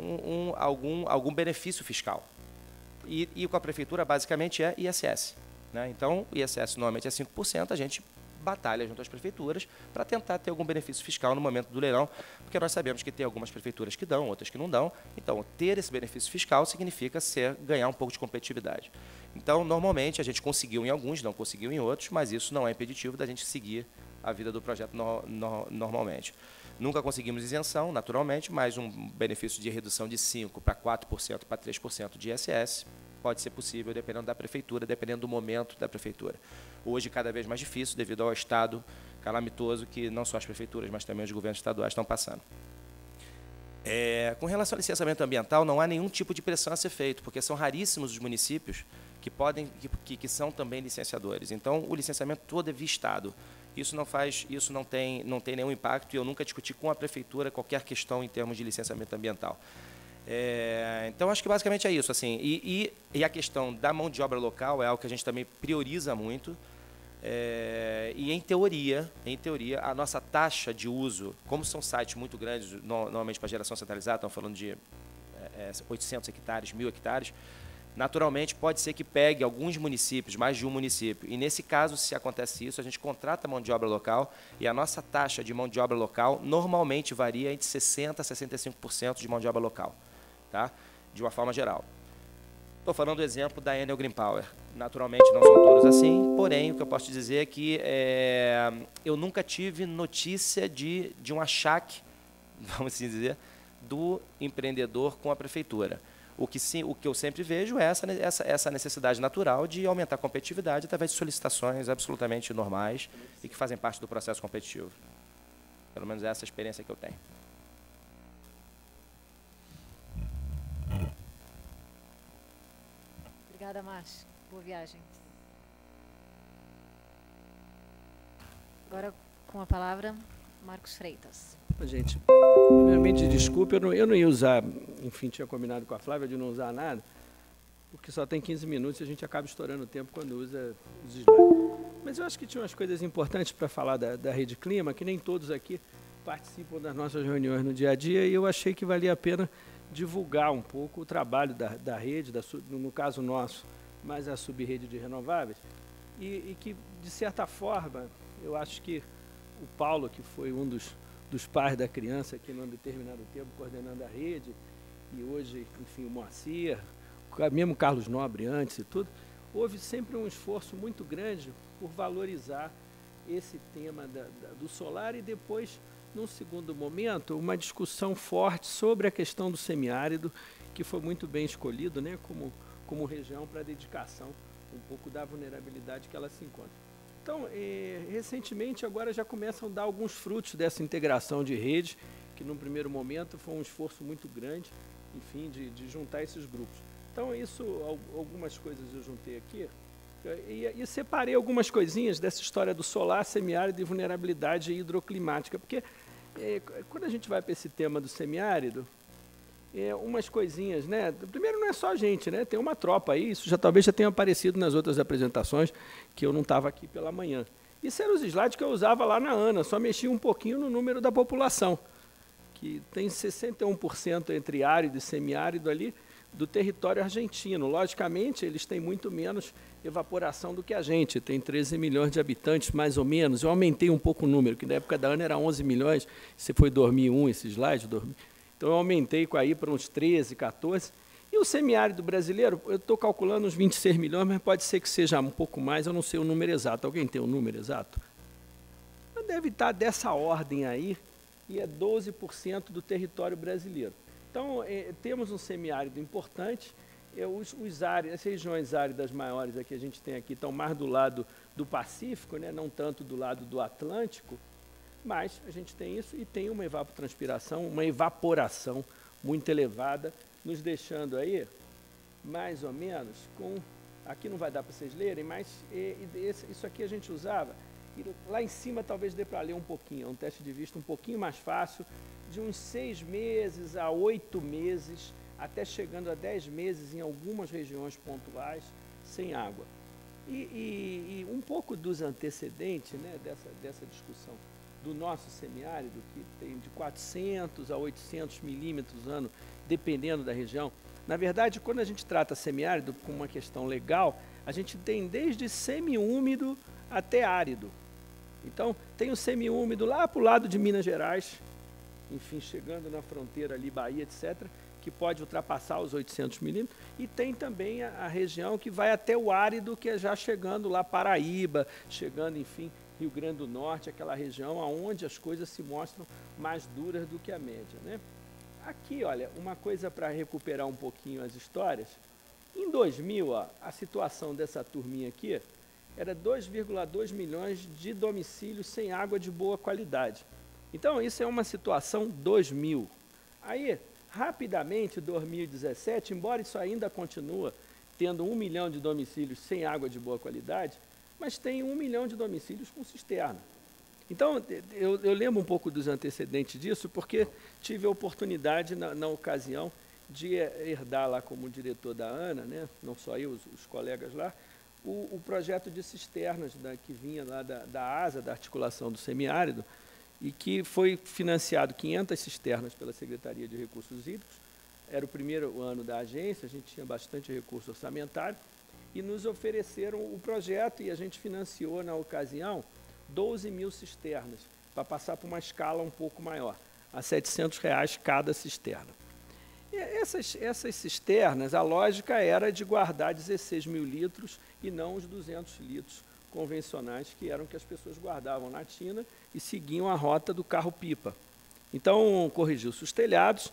algum benefício fiscal. E com a prefeitura, basicamente, é ISS. Né? Então, o ISS normalmente é 5%, a gente batalha junto às prefeituras para tentar ter algum benefício fiscal no momento do leilão, porque nós sabemos que tem algumas prefeituras que dão, outras que não dão. Então, ter esse benefício fiscal significa ganhar um pouco de competitividade. Então, normalmente, a gente conseguiu em alguns, não conseguiu em outros, mas isso não é impeditivo da gente seguir a vida do projeto normalmente. Nunca conseguimos isenção, naturalmente, mas um benefício de redução de 5% para 4% para 3% de ISS pode ser possível, dependendo da prefeitura, dependendo do momento da prefeitura. Hoje, cada vez mais difícil, devido ao estado calamitoso que não só as prefeituras, mas também os governos estaduais estão passando. Com relação ao licenciamento ambiental, não há nenhum tipo de pressão a ser feito, porque são raríssimos os municípios que são também licenciadores. Então, o licenciamento todo é via Estado. Isso não tem nenhum impacto, e eu nunca discuti com a prefeitura qualquer questão em termos de licenciamento ambiental. Então, acho que basicamente é isso. Assim, e a questão da mão de obra local é algo que a gente também prioriza muito. E, em teoria, a nossa taxa de uso, como são sites muito grandes, normalmente para geração centralizada, estamos falando de 800 hectares, 1.000 hectares, naturalmente pode ser que pegue alguns municípios, mais de um município. E, nesse caso, se acontece isso, a gente contrata mão de obra local e a nossa taxa de mão de obra local normalmente varia entre 60% a 65% de mão de obra local, tá? De uma forma geral. Estou falando do exemplo da Enel Green Power. Naturalmente, não são todos assim, porém, o que eu posso te dizer é que eu nunca tive notícia de um achaque, vamos assim dizer, do empreendedor com a prefeitura. O que eu sempre vejo é essa necessidade natural de aumentar a competitividade através de solicitações absolutamente normais e que fazem parte do processo competitivo. Pelo menos essa é a experiência que eu tenho. Obrigada, Márcio. Boa viagem. Agora, com a palavra, Marcos Freitas. Gente, primeiramente, desculpe, eu não ia usar, enfim, tinha combinado com a Flávia de não usar nada, porque só tem 15 minutos e a gente acaba estourando o tempo quando usa os slides. Mas eu acho que tinha umas coisas importantes para falar da Rede Clima, que nem todos aqui participam das nossas reuniões no dia a dia, e eu achei que valia a pena divulgar um pouco o trabalho da rede, no caso nosso, mas a subrede de renováveis, e que, de certa forma, eu acho que o Paulo, que foi um dos pais da criança aqui num determinado tempo, coordenando a rede, e hoje, enfim, o Moacir, mesmo Carlos Nobre antes e tudo, houve sempre um esforço muito grande por valorizar esse tema do solar e depois, num segundo momento, uma discussão forte sobre a questão do semiárido, que foi muito bem escolhido, né, como região para a dedicação um pouco da vulnerabilidade que ela se encontra. Então, recentemente, agora já começam a dar alguns frutos dessa integração de rede, que num primeiro momento foi um esforço muito grande, enfim, de juntar esses grupos. Então, algumas coisas eu juntei aqui, e separei algumas coisinhas dessa história do solar, semiárido e vulnerabilidade hidroclimática, porque quando a gente vai para esse tema do semiárido, umas coisinhas, né? Primeiro, não é só a gente, né? Tem uma tropa aí, isso talvez já tenha aparecido nas outras apresentações, que eu não estava aqui pela manhã. Isso eram os slides que eu usava lá na ANA, só mexia um pouquinho no número da população, que tem 61% entre árido e semiárido ali, do território argentino. Logicamente, eles têm muito menos evaporação do que a gente, tem 13 milhões de habitantes, mais ou menos. Eu aumentei um pouco o número, que na época da ANA era 11 milhões, você foi 2001 esse slide, então eu aumentei aí para uns 13, 14. E o semiárido brasileiro, eu estou calculando uns 26 milhões, mas pode ser que seja um pouco mais, eu não sei o número exato. Alguém tem o número exato? Deve estar dessa ordem aí, e é 12% do território brasileiro. Então, temos um semiárido importante. As regiões áridas maiores que a gente tem aqui estão mais do lado do Pacífico, né, não tanto do lado do Atlântico, mas a gente tem isso e tem uma evapotranspiração, uma evaporação muito elevada, nos deixando aí, mais ou menos, aqui não vai dar para vocês lerem, mas isso aqui a gente usava, e lá em cima talvez dê para ler um pouquinho, é um teste de vista um pouquinho mais fácil, de uns 6 meses a 8 meses, até chegando a 10 meses em algumas regiões pontuais, sem água. E um pouco dos antecedentes, né, dessa discussão do nosso semiárido, que tem de 400 a 800 milímetros ano, dependendo da região. Na verdade, quando a gente trata semiárido com uma questão legal, a gente tem desde semiúmido até árido. Então, tem o semiúmido lá para o lado de Minas Gerais, enfim, chegando na fronteira ali, Bahia, etc., que pode ultrapassar os 800 milímetros, e tem também a região que vai até o árido, que é já chegando lá Paraíba, chegando, enfim, Rio Grande do Norte, aquela região onde as coisas se mostram mais duras do que a média, né? Aqui, olha, uma coisa para recuperar um pouquinho as histórias. Em 2000, a situação dessa turminha aqui era 2,2 milhões de domicílios sem água de boa qualidade. Então, isso é uma situação 2000. Aí, rapidamente, 2017, embora isso ainda continua tendo 1 milhão de domicílios sem água de boa qualidade, mas tem 1 milhão de domicílios com cisterna. Então, eu lembro um pouco dos antecedentes disso, porque tive a oportunidade, na ocasião, de herdar lá como diretor da ANA, né, não só eu, os colegas lá, o projeto de cisternas que vinha lá da ASA, da Articulação do Semiárido, e que foi financiado 500 cisternas pela Secretaria de Recursos Hídricos. Era o primeiro ano da agência, a gente tinha bastante recurso orçamentário, e nos ofereceram o projeto, e a gente financiou, na ocasião, 12 mil cisternas, para passar por uma escala um pouco maior, a R$ 700 cada cisterna. E essas cisternas, a lógica era de guardar 16 mil litros e não os 200 litros convencionais, que eram que as pessoas guardavam na tina e seguiam a rota do carro-pipa. Então, corrigiu-se os telhados,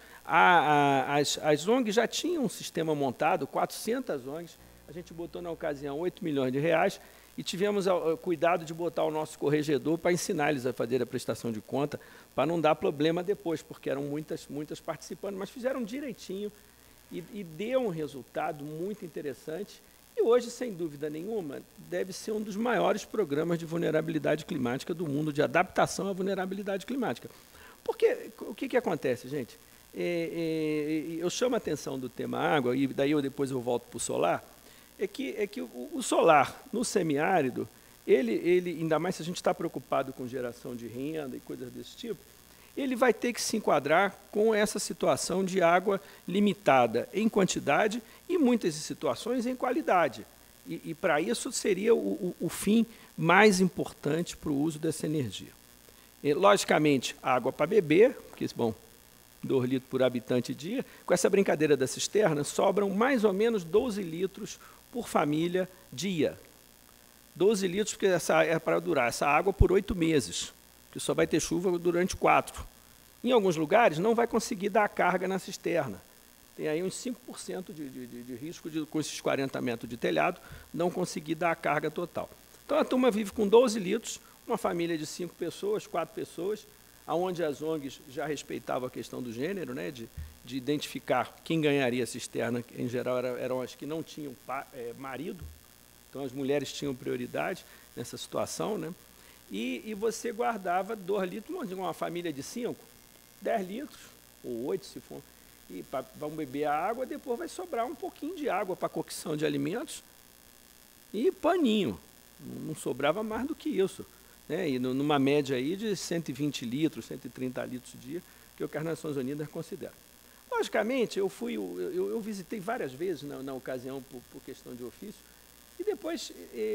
as ONGs já tinham um sistema montado, 400 ONGs, a gente botou na ocasião 8 milhões de reais e tivemos cuidado de botar o nosso corregedor para ensinar eles a fazer a prestação de conta, para não dar problema depois, porque eram muitas participando, mas fizeram direitinho e deu um resultado muito interessante. E hoje, sem dúvida nenhuma, deve ser um dos maiores programas de vulnerabilidade climática do mundo, de adaptação à vulnerabilidade climática. Porque o que acontece, gente? Eu chamo a atenção do tema água, e daí depois eu volto para o solar, é que o solar, no semiárido, ele, ainda mais se a gente está preocupado com geração de renda e coisas desse tipo, ele vai ter que se enquadrar com essa situação de água limitada em quantidade e, muitas situações, em qualidade. E para isso, seria o fim mais importante para o uso dessa energia. E, logicamente, água para beber, porque, bom, 2 litros por habitante dia, com essa brincadeira da cisterna, sobram mais ou menos 12 litros por família dia. 12 litros, porque é para durar essa água por 8 meses, que só vai ter chuva durante 4. Em alguns lugares, não vai conseguir dar a carga na cisterna. Tem aí uns 5% de risco de, com esses 40 metros de telhado, não conseguir dar a carga total. Então, a turma vive com 12 litros, uma família de 5 pessoas, 4 pessoas, onde as ONGs já respeitavam a questão do gênero, né, de identificar quem ganharia a cisterna, em geral eram as que não tinham marido, então as mulheres tinham prioridade nessa situação, né, e você guardava 2 litros, uma família de 5, 10 litros, ou 8 se for, e vão beber a água, depois vai sobrar um pouquinho de água para cocção de alimentos e paninho, não sobrava mais do que isso. Né, e numa média aí de 120 litros, 130 litros dia, que é o que as Nações Unidas considera. Logicamente, eu visitei várias vezes na ocasião por questão de ofício, e depois,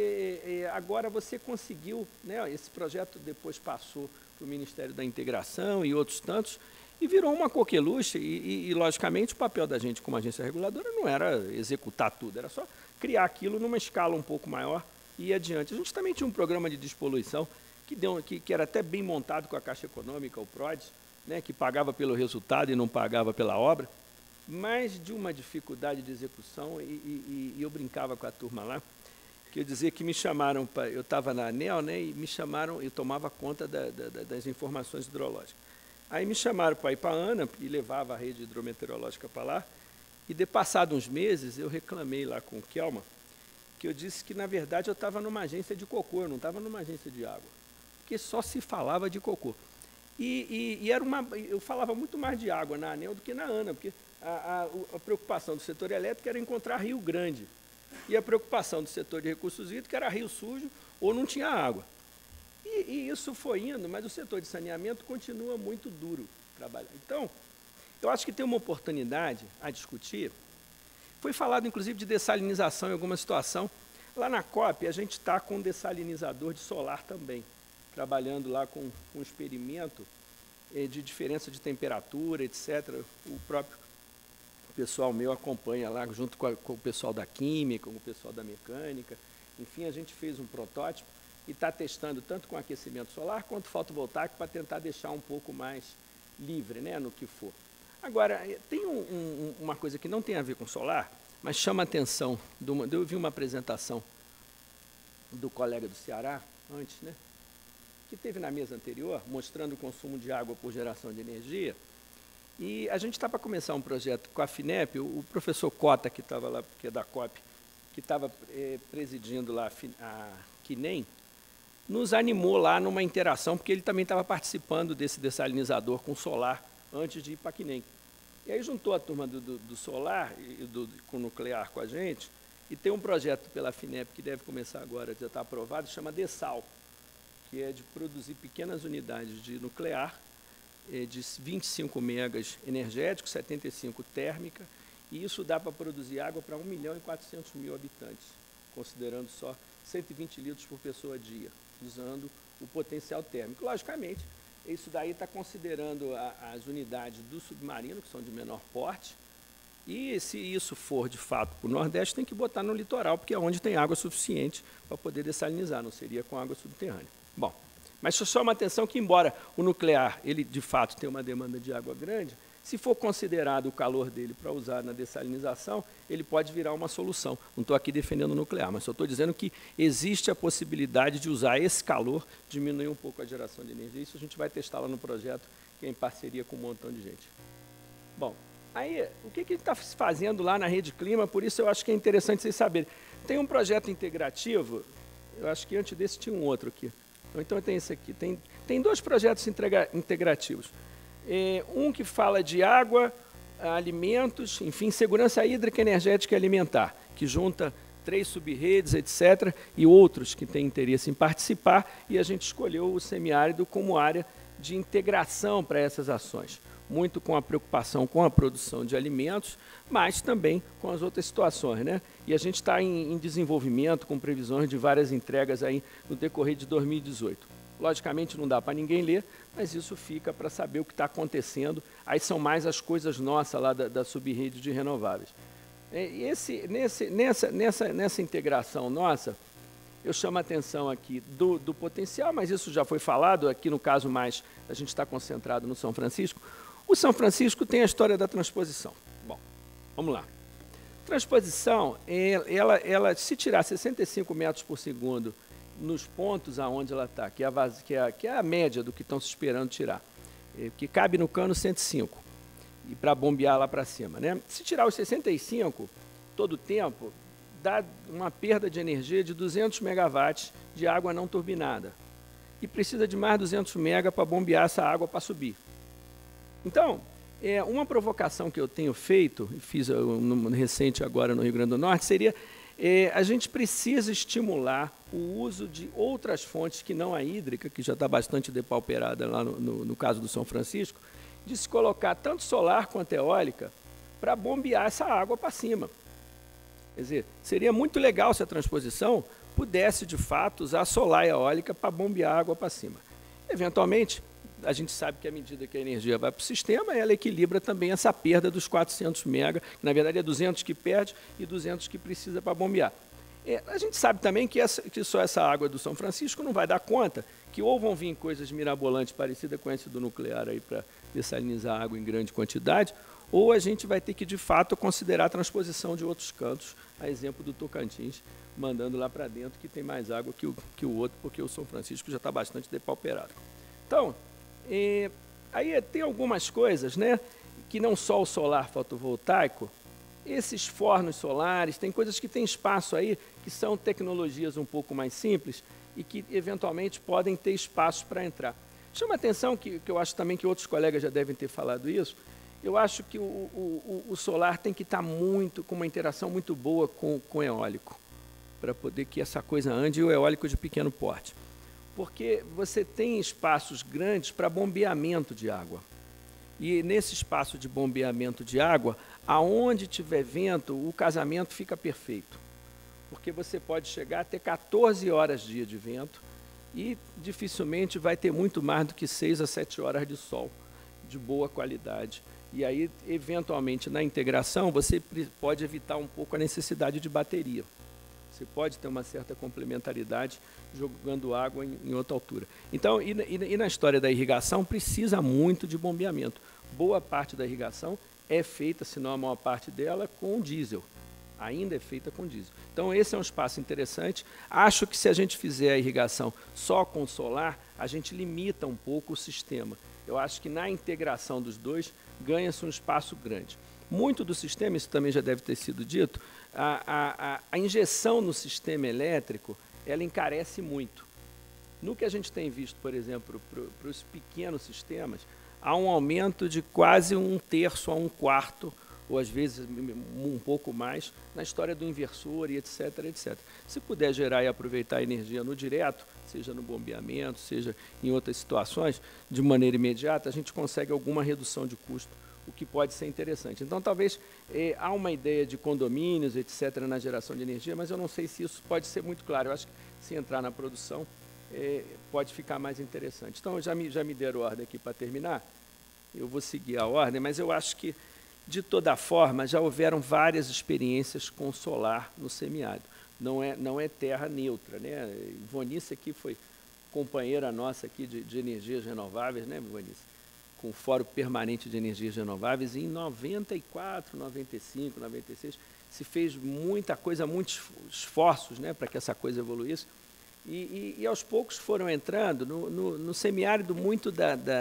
agora você conseguiu, né, esse projeto depois passou para o Ministério da Integração e outros tantos, e virou uma coqueluche, e logicamente, o papel da gente como agência reguladora não era executar tudo, era só criar aquilo numa escala um pouco maior, e adiante. A gente também tinha um programa de despoluição que era até bem montado com a Caixa Econômica, o PRODES, né, que pagava pelo resultado e não pagava pela obra, mas de uma dificuldade de execução, e eu brincava com a turma lá, que eu dizia que me chamaram, eu estava na ANEEL, né, e me chamaram, eu tomava conta das informações hidrológicas. Aí me chamaram para ir para a ANA, e levava a rede hidrometeorológica para lá, e passados uns meses, eu reclamei lá com o Kelma, que eu disse que, na verdade, eu estava numa agência de cocô, eu não estava numa agência de água, porque só se falava de cocô. Eu falava muito mais de água na ANEEL do que na ANA, porque a preocupação do setor elétrico era encontrar rio grande, e a preocupação do setor de recursos hídricos era rio sujo ou não tinha água. E isso foi indo, mas o setor de saneamento continua muito duro trabalhar. Então, eu acho que tem uma oportunidade a discutir. Foi falado, inclusive, de dessalinização em alguma situação. Lá na COP, a gente está com um dessalinizador de solar também, trabalhando lá com um experimento de diferença de temperatura, etc. O próprio pessoal meu acompanha lá, junto com o pessoal da química, com o pessoal da mecânica. Enfim, a gente fez um protótipo e está testando tanto com aquecimento solar quanto fotovoltaico para tentar deixar um pouco mais livre, né, no que for. Agora, tem uma coisa que não tem a ver com solar, mas chama a atenção. Eu vi uma apresentação do colega do Ceará, antes, né, que teve na mesa anterior, mostrando o consumo de água por geração de energia. E a gente está para começar um projeto com a FINEP, o professor Cota, que estava lá, que é da COP, que estava presidindo lá a QNEM, nos animou lá numa interação, porque ele também estava participando desse dessalinizador com solar, antes de ir para QNEM. E aí juntou a turma do solar e com nuclear com a gente, e tem um projeto pela FINEP que deve começar agora, já está aprovado, chama Dessal, que é de produzir pequenas unidades de nuclear, de 25 megas energéticos, 75 térmica, e isso dá para produzir água para 1.400.000 habitantes, considerando só 120 litros por pessoa dia, usando o potencial térmico. Logicamente, isso daí está considerando as unidades do submarino, que são de menor porte, e se isso for de fato para o Nordeste, tem que botar no litoral, porque é onde tem água suficiente para poder dessalinizar, não seria com água subterrânea. Bom, mas só uma atenção que, embora o nuclear, ele de fato tenha uma demanda de água grande, se for considerado o calor dele para usar na dessalinização, ele pode virar uma solução. Não estou aqui defendendo o nuclear, mas só estou dizendo que existe a possibilidade de usar esse calor, diminuir um pouco a geração de energia. Isso a gente vai testar lá no projeto, que é em parceria com um montão de gente. Bom, aí, o que ele está fazendo lá na Rede Clima, por isso eu acho que é interessante vocês saberem. Tem um projeto integrativo, eu acho que antes desse tinha um outro aqui. Então tem esse aqui. Tem 2 projetos integrativos. Um que fala de água, alimentos, enfim, segurança hídrica, energética e alimentar, que junta 3 sub-redes, etc., e outros que têm interesse em participar, e a gente escolheu o semiárido como área de integração para essas ações, muito com a preocupação com a produção de alimentos, mas também com as outras situações, né? E a gente está em desenvolvimento, com previsões de várias entregas aí no decorrer de 2018. Logicamente não dá para ninguém ler, mas isso fica para saber o que está acontecendo. Aí são mais as coisas nossas lá da subrede de renováveis. Nessa integração nossa, eu chamo a atenção aqui do potencial, mas isso já foi falado, aqui no caso mais, a gente está concentrado no São Francisco. O São Francisco tem a história da transposição. Bom, vamos lá. Transposição, ela se tirar 65 metros por segundo nos pontos aonde ela está, que é a média do que estão se esperando tirar, que cabe no cano 105, e para bombear lá para cima, né? Se tirar os 65 todo o tempo, dá uma perda de energia de 200 megawatts de água não turbinada. E precisa de mais 200 mega para bombear essa água para subir. Então, uma provocação que eu tenho feito, e fiz recente agora no Rio Grande do Norte, seria a gente precisa estimular o uso de outras fontes que não a hídrica, que já está bastante depauperada lá no caso do São Francisco, de se colocar tanto solar quanto eólica para bombear essa água para cima. Quer dizer, seria muito legal se a transposição pudesse, de fato, usar solar e eólica para bombear a água para cima. Eventualmente, a gente sabe que à medida que a energia vai para o sistema, ela equilibra também essa perda dos 400 mega, que na verdade é 200 que perde e 200 que precisa para bombear. A gente sabe também que só essa água do São Francisco não vai dar conta, que ou vão vir coisas mirabolantes parecidas com esse do nuclear aí para dessalinizar a água em grande quantidade, ou a gente vai ter que, de fato, considerar a transposição de outros cantos, a exemplo do Tocantins, mandando lá para dentro, que tem mais água que o outro, porque o São Francisco já está bastante depauperado. Então, aí tem algumas coisas, né, que não só o solar fotovoltaico, esses fornos solares, tem coisas que têm espaço aí, que são tecnologias um pouco mais simples e que, eventualmente, podem ter espaço para entrar. Chama a atenção, que eu acho também que outros colegas já devem ter falado isso, eu acho que o solar tem que estar com uma interação muito boa com o eólico, para poder que essa coisa ande, e o eólico de pequeno porte. Porque você tem espaços grandes para bombeamento de água. E nesse espaço de bombeamento de água, aonde tiver vento, o casamento fica perfeito. Porque você pode chegar a ter 14 horas dia de vento e dificilmente vai ter muito mais do que 6 a 7 horas de sol, de boa qualidade. E aí, eventualmente, na integração, você pode evitar um pouco a necessidade de bateria. Você pode ter uma certa complementaridade jogando água em outra altura. Então, e na história da irrigação, precisa muito de bombeamento. Boa parte da irrigação é feita, se não a maior parte dela, com diesel. Ainda é feita com diesel. Então, esse é um espaço interessante. Acho que se a gente fizer a irrigação só com solar, a gente limita um pouco o sistema. Eu acho que na integração dos dois, ganha-se um espaço grande. Muito do sistema, isso também já deve ter sido dito, a injeção no sistema elétrico, ela encarece muito. No que a gente tem visto, por exemplo, para os pequenos sistemas, há um aumento de quase 1/3 a 1/4, ou às vezes um pouco mais, na história do inversor e etc, etc. Se puder gerar e aproveitar a energia no direto, seja no bombeamento, seja em outras situações, de maneira imediata, a gente consegue alguma redução de custo, o que pode ser interessante. Então, talvez há uma ideia de condomínios, etc., na geração de energia, mas eu não sei se isso pode ser muito claro. Eu acho que se entrar na produção, pode ficar mais interessante. Então, já me deram ordem aqui para terminar, eu vou seguir a ordem, mas eu acho que, de toda forma, já houveram várias experiências com solar no semiárido. Não é terra neutra, né? Ivonice aqui foi companheira nossa aqui de energias renováveis, né, Ivonice? Com o Fórum Permanente de Energias Renováveis, e em 94, 95, 96, se fez muita coisa, muitos esforços, né, para que essa coisa evoluísse, e aos poucos foram entrando no semiárido muito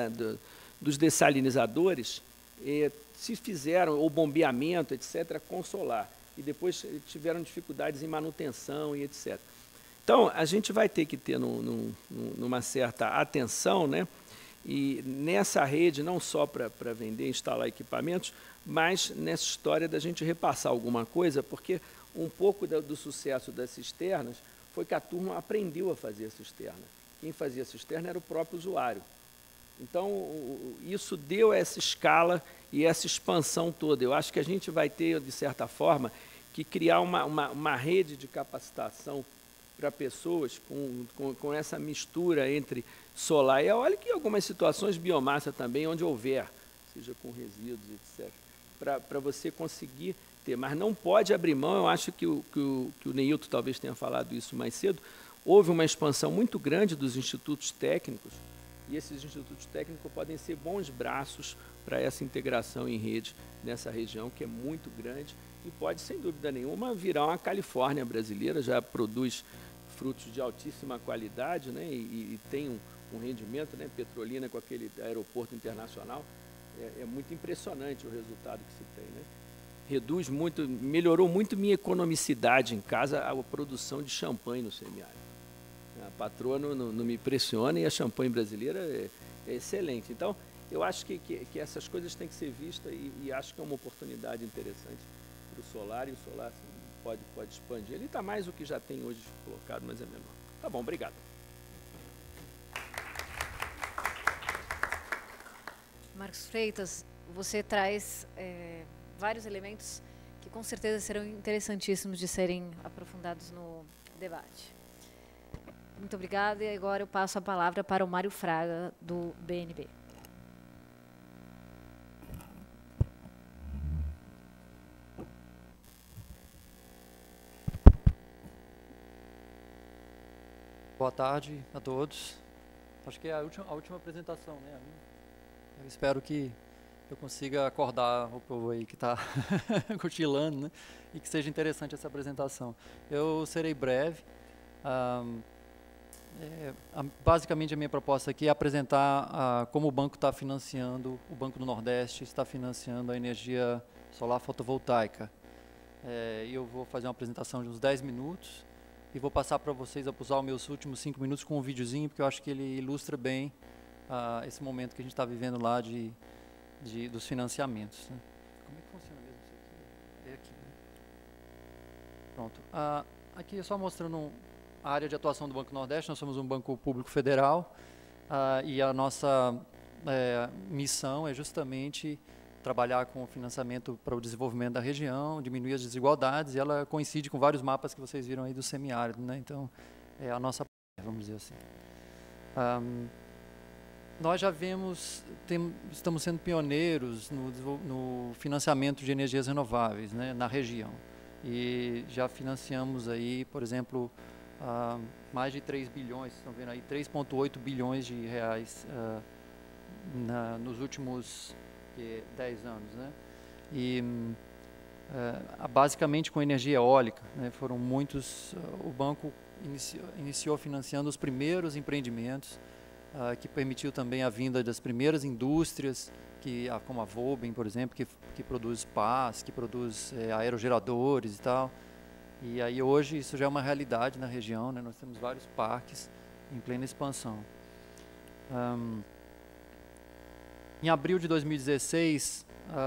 dos dessalinizadores, se fizeram, ou bombeamento, etc., com solar, e depois tiveram dificuldades em manutenção e etc. Então, a gente vai ter que ter numa certa atenção, né, e nessa rede, não só para vender, instalar equipamentos, mas nessa história da gente repassar alguma coisa, porque um pouco do sucesso das cisternas foi que a turma aprendeu a fazer a cisterna. Quem fazia a cisterna era o próprio usuário. Então, isso deu essa escala e essa expansão toda. Eu acho que a gente vai ter, de certa forma, que criar uma rede de capacitação para pessoas com essa mistura entre solar e eólica e algumas situações biomassa também, onde houver, seja com resíduos, etc., para você conseguir ter. Mas não pode abrir mão, eu acho que o Neilton talvez tenha falado isso mais cedo, houve uma expansão muito grande dos institutos técnicos, e esses institutos técnicos podem ser bons braços para essa integração em rede nessa região, que é muito grande, e pode, sem dúvida nenhuma, virar uma Califórnia brasileira, já produz frutos de altíssima qualidade, né, e tem um rendimento, né, Petrolina com aquele aeroporto internacional, é muito impressionante o resultado que se tem, né? Reduz muito, melhorou muito minha economicidade em casa, a produção de champanhe no semiárido. A patroa não me impressiona e a champanhe brasileira é excelente. Então, eu acho que essas coisas têm que ser vistas e acho que é uma oportunidade interessante para o solar, e o solar pode expandir. Ele está mais do que já tem hoje colocado, mas é menor. Tá bom, obrigado. Marcos Freitas, você traz vários elementos que com certeza serão interessantíssimos de serem aprofundados no debate. Muito obrigada, e agora eu passo a palavra para o Mário Fraga, do BNB. Boa tarde a todos. Acho que é a última apresentação, né? Eu espero que eu consiga acordar o povo aí que está cochilando, né? E que seja interessante essa apresentação. Eu serei breve. Basicamente, a minha proposta aqui é apresentar como o banco está financiando, o Banco do Nordeste está financiando a energia solar fotovoltaica. Eu vou fazer uma apresentação de uns 10 minutos e vou passar para vocês a usar os meus últimos 5 minutos com um videozinho, porque eu acho que ele ilustra bem esse momento que a gente está vivendo lá dos financiamentos, né? Como é que funciona mesmo isso aqui? É aqui, né? Pronto. Aqui é só mostrando a área de atuação do Banco Nordeste. Nós somos um banco público federal e a nossa missão é justamente trabalhar com o financiamento para o desenvolvimento da região, diminuir as desigualdades, e ela coincide com vários mapas que vocês viram aí do semiárido, né? Então, é a nossa, vamos dizer assim. Nós já estamos sendo pioneiros no financiamento de energias renováveis, né, na região. E já financiamos aí, por exemplo, mais de 3 bilhões, estão vendo aí, 3,8 bilhões de reais nos últimos 10 anos, né? E basicamente com energia eólica, né? Foram muitos, o banco iniciou financiando os primeiros empreendimentos, que permitiu também a vinda das primeiras indústrias, como a Volben, por exemplo, que produz pás, que produz aerogeradores e tal. E aí hoje isso já é uma realidade na região, né? Nós temos vários parques em plena expansão. Em abril de 2016,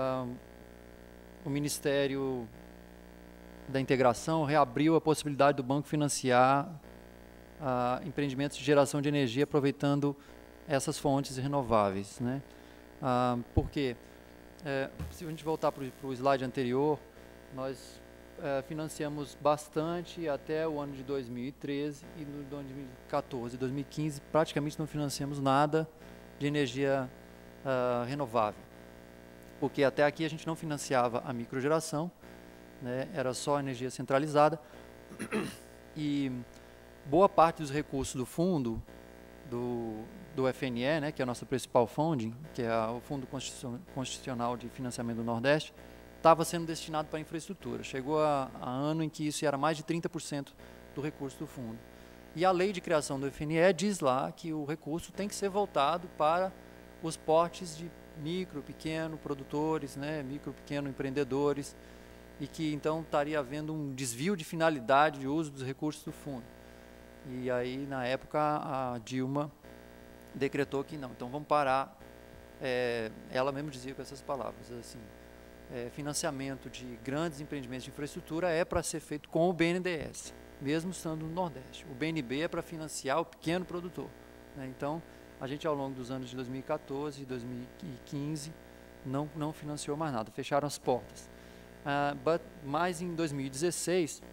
o Ministério da Integração reabriu a possibilidade do banco financiar empreendimentos de geração de energia aproveitando essas fontes renováveis, né? Por quê? Se a gente voltar para o slide anterior, nós financiamos bastante até o ano de 2013 e no ano de 2014 e 2015 praticamente não financiamos nada de energia renovável, porque até aqui a gente não financiava a microgeração, né? Era só energia centralizada e boa parte dos recursos do fundo do FNE, né, que é a nossa principal funding, que é o Fundo Constitucional de Financiamento do Nordeste, estava sendo destinado para infraestrutura. Chegou a ano em que isso era mais de 30% do recurso do fundo. E a lei de criação do FNE diz lá que o recurso tem que ser voltado para os portes de micro, pequeno produtores, né, micro, pequeno empreendedores, e que então estaria havendo um desvio de finalidade de uso dos recursos do fundo. E aí, na época, a Dilma decretou que não, então vamos parar. Ela mesmo dizia com essas palavras, assim, financiamento de grandes empreendimentos de infraestrutura é para ser feito com o BNDES, mesmo estando no Nordeste. O BNB é para financiar o pequeno produtor, né? Então, a gente ao longo dos anos de 2014 e 2015 não financiou mais nada, fecharam as portas. Mas em 2016,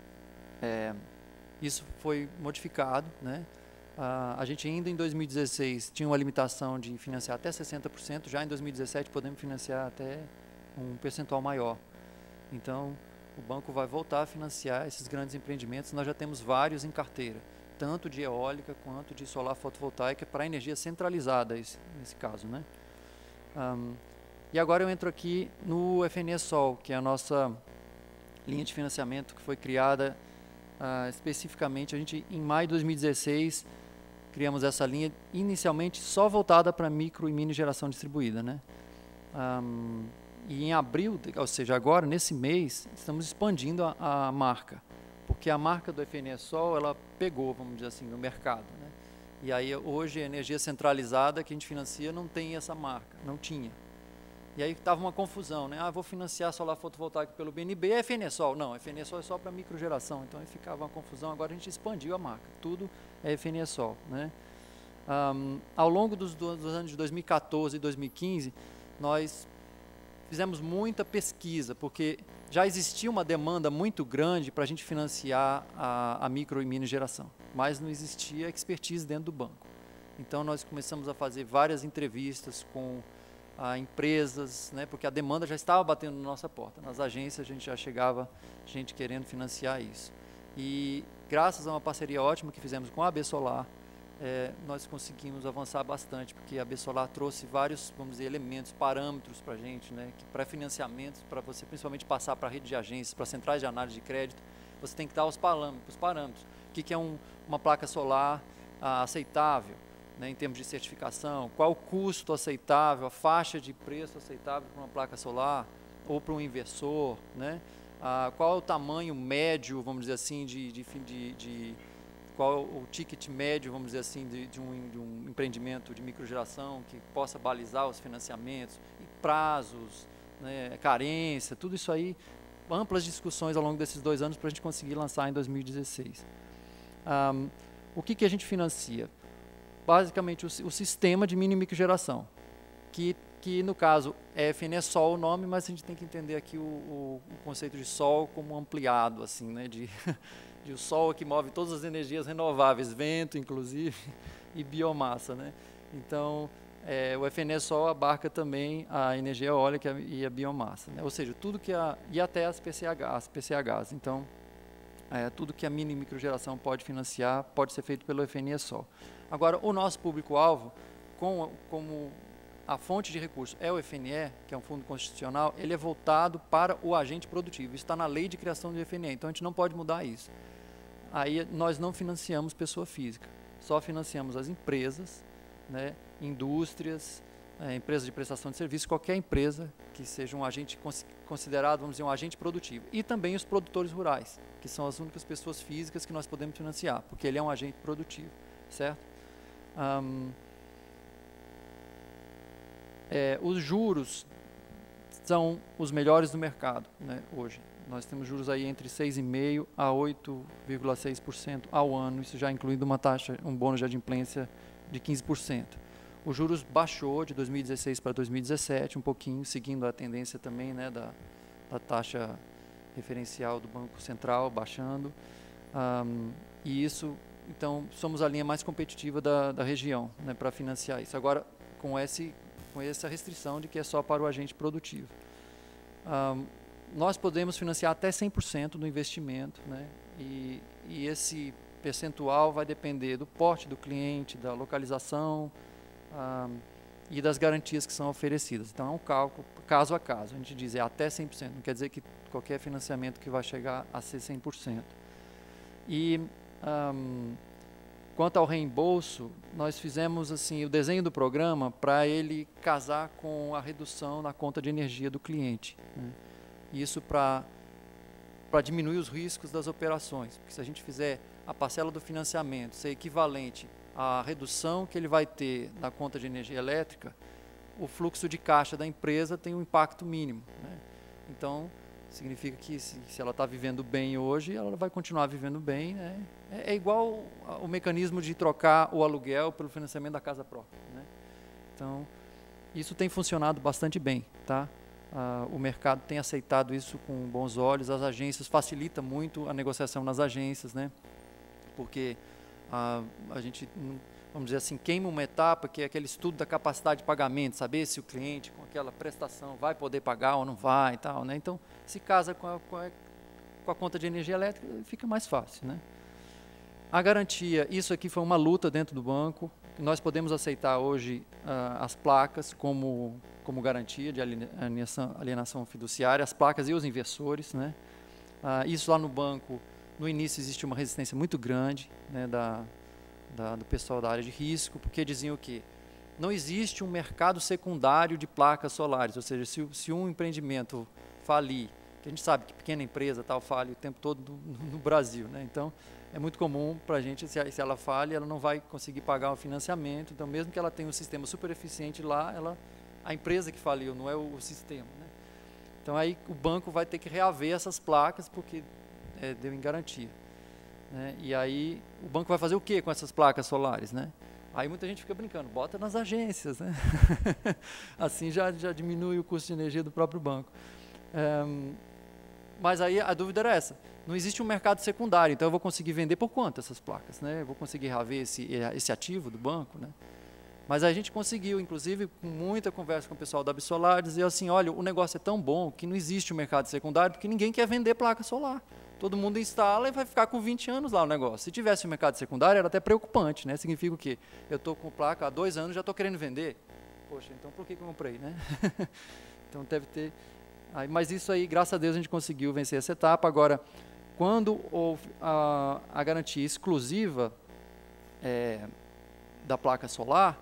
isso foi modificado, né? A gente ainda em 2016 tinha uma limitação de financiar até 60%, já em 2017 podemos financiar até um percentual maior. Então, o banco vai voltar a financiar esses grandes empreendimentos, nós já temos vários em carteira, tanto de eólica quanto de solar fotovoltaica para energia centralizada, nesse caso, né? E agora eu entro aqui no FNE Sol, que é a nossa linha de financiamento que foi criada especificamente, a gente em maio de 2016 criamos essa linha inicialmente só voltada para micro e mini geração distribuída, né? E em abril, ou seja, agora nesse mês, estamos expandindo a marca, porque a marca do FNE Sol, ela pegou, vamos dizer assim, no mercado, né? E aí hoje a energia centralizada que a gente financia não tem essa marca, não tinha. E aí estava uma confusão, né? Vou financiar solar fotovoltaico pelo BNB, é FNE Sol. Não, FNE Sol é só para microgeração, então aí ficava uma confusão. Agora a gente expandiu a marca, tudo é FNE Sol, né? Ao longo dos anos de 2014 e 2015, nós fizemos muita pesquisa, porque já existia uma demanda muito grande para a gente financiar a micro e mini geração, mas não existia expertise dentro do banco. Então nós começamos a fazer várias entrevistas com empresas, né, porque a demanda já estava batendo na nossa porta. Nas agências a gente já chegava gente querendo financiar isso. E graças a uma parceria ótima que fizemos com a AB Solar, nós conseguimos avançar bastante, porque a AB Solar trouxe vários, vamos dizer, elementos, parâmetros para a gente, né, que para financiamentos, para você principalmente passar para a rede de agências, para centrais de análise de crédito, você tem que dar os parâmetros. O que é uma placa solar aceitável, né, em termos de certificação, qual o custo aceitável, a faixa de preço aceitável para uma placa solar ou para um inversor, né? Qual é o tamanho médio, vamos dizer assim, qual é o ticket médio, vamos dizer assim, de um empreendimento de microgeração que possa balizar os financiamentos, prazos, né, carência, tudo isso aí, amplas discussões ao longo desses 2 anos para a gente conseguir lançar em 2016. O que a gente financia? Basicamente o sistema de mini e microgeração, que no caso é FNE Sol o nome, mas a gente tem que entender aqui o conceito de sol como ampliado, assim, né, de o sol que move todas as energias renováveis, vento inclusive, e biomassa, né? Então, o FNE Sol abarca também a energia eólica e a biomassa, né? Ou seja, tudo e até as PCHs. Então, tudo que a mini e microgeração pode financiar pode ser feito pelo FNE Sol. Agora, o nosso público-alvo, como a fonte de recursos é o FNE, que é um fundo constitucional, ele é voltado para o agente produtivo. Isso está na lei de criação do FNE, então a gente não pode mudar isso. Aí nós não financiamos pessoa física, só financiamos as empresas, né, indústrias, empresas de prestação de serviço, qualquer empresa que seja um agente considerado, vamos dizer, um agente produtivo. E também os produtores rurais, que são as únicas pessoas físicas que nós podemos financiar, porque ele é um agente produtivo, certo? Os juros são os melhores do mercado, né, hoje. Nós temos juros aí entre 6,5% a 8,6% ao ano, isso já incluindo uma taxa, um bônus de adimplência de 15%. Os juros baixou de 2016 para 2017, um pouquinho, seguindo a tendência também, né, da taxa referencial do Banco Central baixando. E isso, então, somos a linha mais competitiva da região, né, para financiar isso. Agora, com essa restrição de que é só para o agente produtivo. Nós podemos financiar até 100% do investimento, né, e esse percentual vai depender do porte do cliente, da localização e das garantias que são oferecidas. Então, é um cálculo caso a caso. A gente diz até 100%, não quer dizer que qualquer financiamento que vai chegar a ser 100%. E quanto ao reembolso, nós fizemos assim o desenho do programa para ele casar com a redução na conta de energia do cliente, né? Isso para diminuir os riscos das operações, porque se a gente fizer a parcela do financiamento ser equivalente à redução que ele vai ter na conta de energia elétrica, o fluxo de caixa da empresa tem um impacto mínimo, né? Então, Significa que se ela está vivendo bem hoje, ela vai continuar vivendo bem, né? É igual o mecanismo de trocar o aluguel pelo financiamento da casa própria, né? Então, isso tem funcionado bastante bem, tá? O mercado tem aceitado isso com bons olhos, as agências facilitam muito a negociação nas agências, né? Porque a gente, vamos dizer assim, queima uma etapa, que é aquele estudo da capacidade de pagamento, saber se o cliente com aquela prestação vai poder pagar ou não vai e tal, né? Então, se casa com a conta de energia elétrica, fica mais fácil, né? A garantia, isso aqui foi uma luta dentro do banco. Nós podemos aceitar hoje as placas como garantia de alienação fiduciária, as placas e os inversores, né? Isso lá no banco, no início existe uma resistência muito grande, né, do pessoal da área de risco, porque diziam que não existe um mercado secundário de placas solares, ou seja, se um empreendimento falir, que a gente sabe que pequena empresa tal falha o tempo todo no Brasil, né? Então é muito comum para a gente, se ela falha, ela não vai conseguir pagar o financiamento, então mesmo que ela tenha um sistema super eficiente lá, a empresa que faliu, não é o sistema, né? Então aí o banco vai ter que reaver essas placas porque deu em garantia, né? E aí o banco vai fazer o que com essas placas solares, né? Aí muita gente fica brincando, bota nas agências, né? Assim já diminui o custo de energia do próprio banco. Mas aí a dúvida era essa, não existe um mercado secundário, então eu vou conseguir vender por quanto essas placas, né? Eu vou conseguir reaver esse ativo do banco, né? Mas a gente conseguiu, inclusive, com muita conversa com o pessoal da Absolar, dizer assim, olha, o negócio é tão bom que não existe um mercado secundário porque ninguém quer vender placa solar. Todo mundo instala e vai ficar com 20 anos lá o negócio. Se tivesse um mercado secundário, era até preocupante, né? Significa o quê? Eu estou com placa há 2 anos e já estou querendo vender. Poxa, então por que eu comprei, né? Então deve ter... Mas isso aí, graças a Deus, a gente conseguiu vencer essa etapa. Agora, quando houve a garantia exclusiva da placa solar,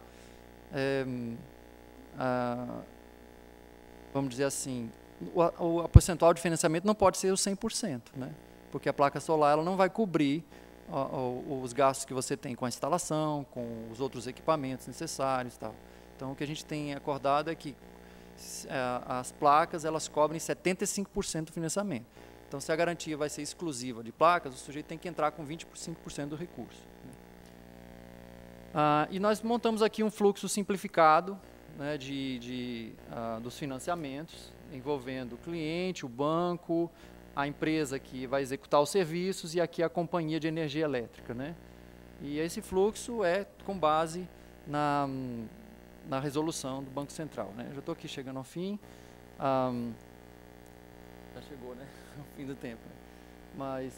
vamos dizer assim, o percentual de financiamento não pode ser o 100%, né? Porque a placa solar ela não vai cobrir os gastos que você tem com a instalação, com os outros equipamentos necessários e tal. Então, o que a gente tem acordado é que as placas elas cobrem 75% do financiamento. Então, se a garantia vai ser exclusiva de placas, o sujeito tem que entrar com 25% do recurso, né? E nós montamos aqui um fluxo simplificado, né, dos financiamentos, envolvendo o cliente, o banco, a empresa que vai executar os serviços e aqui a companhia de energia elétrica, né? E esse fluxo é com base na resolução do Banco Central, né? Eu já estou aqui chegando ao fim, já chegou, né? Ao fim do tempo, né? Mas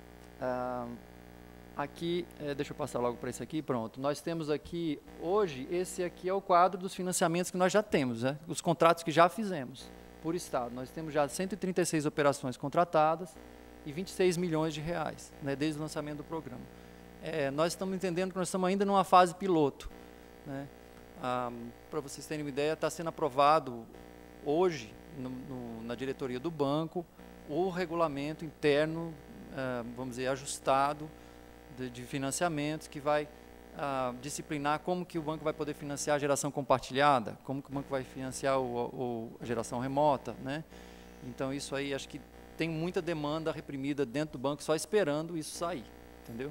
aqui, deixa eu passar logo para esse aqui, pronto. Nós temos aqui, hoje, esse aqui é o quadro dos financiamentos que nós já temos, né? Os contratos que já fizemos por estado. Nós temos já 136 operações contratadas e 26 milhões de reais, né, desde o lançamento do programa. Nós estamos entendendo que nós estamos ainda numa fase piloto, né? Para vocês terem uma ideia, está sendo aprovado hoje, na diretoria do banco, o regulamento interno, vamos dizer, ajustado de financiamentos, que vai disciplinar como que o banco vai poder financiar a geração compartilhada, como que o banco vai financiar a geração remota, né? Então, isso aí, acho que tem muita demanda reprimida dentro do banco, só esperando isso sair, entendeu?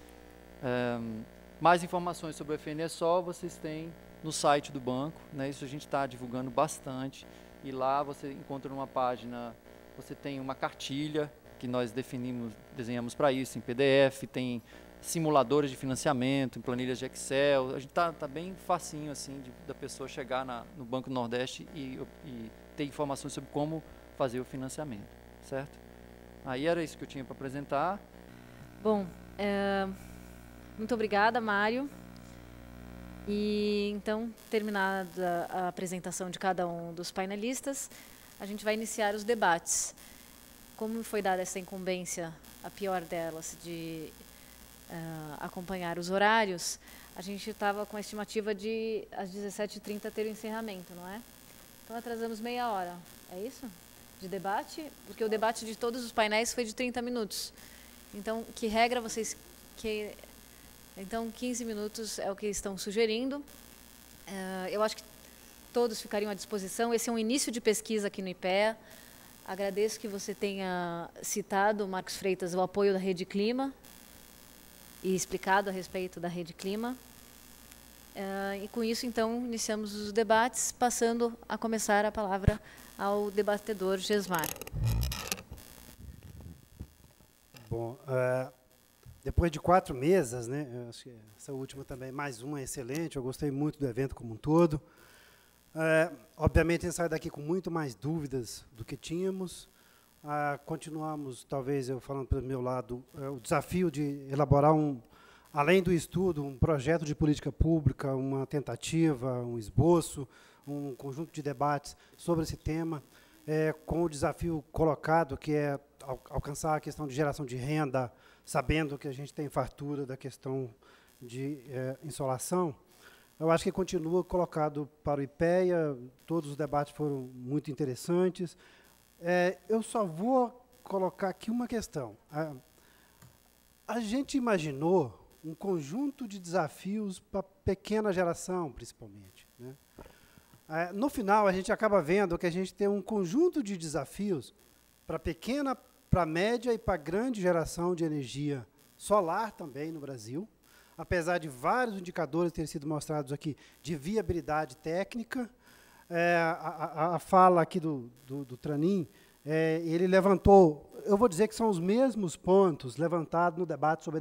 Mais informações sobre o FNSO vocês têm no site do banco, né? Isso a gente está divulgando bastante, e lá você encontra numa página, você tem uma cartilha que nós desenhamos para isso, em PDF, tem simuladores de financiamento, em planilhas de Excel. A gente tá bem facinho assim da pessoa chegar no Banco do Nordeste e ter informações sobre como fazer o financiamento, certo? Aí era isso que eu tinha para apresentar. Bom, muito obrigada, Mário. E então, terminada a apresentação de cada um dos painelistas, a gente vai iniciar os debates. Como foi dada essa incumbência, a pior delas, de acompanhar os horários, a gente estava com a estimativa de às 17h30 ter o encerramento, não é? Então atrasamos meia hora, é isso? De debate? Porque o debate de todos os painéis foi de 30 minutos. Então, que regra vocês... Então, 15 minutos é o que estão sugerindo. Eu acho que todos ficariam à disposição. Esse é um início de pesquisa aqui no IPEA. Agradeço que você tenha citado, Marcos Freitas, o apoio da Rede Clima e explicado a respeito da Rede Clima. E com isso, então, iniciamos os debates, passando a começar a palavra ao debatedor Gesmar. Bom, depois de 4 mesas, né, eu acho que essa última também, mais uma excelente, eu gostei muito do evento como um todo. Obviamente, a gente sai daqui com muito mais dúvidas do que tínhamos. Continuamos, talvez, eu falando pelo meu lado, o desafio de elaborar, além do estudo, um projeto de política pública, uma tentativa, um esboço, um conjunto de debates sobre esse tema, com o desafio colocado, que é alcançar a questão de geração de renda, sabendo que a gente tem fartura da questão de insolação. Eu acho que continua colocado para o IPEA, todos os debates foram muito interessantes. Eu só vou colocar aqui uma questão. A gente imaginou um conjunto de desafios para a pequena geração, principalmente, né? No final, a gente acaba vendo que a gente tem um conjunto de desafios para pequena, para média e para grande geração de energia solar também no Brasil, apesar de vários indicadores terem sido mostrados aqui de viabilidade técnica. A fala aqui do Tranin, ele levantou, eu vou dizer que são os mesmos pontos levantados no debate sobre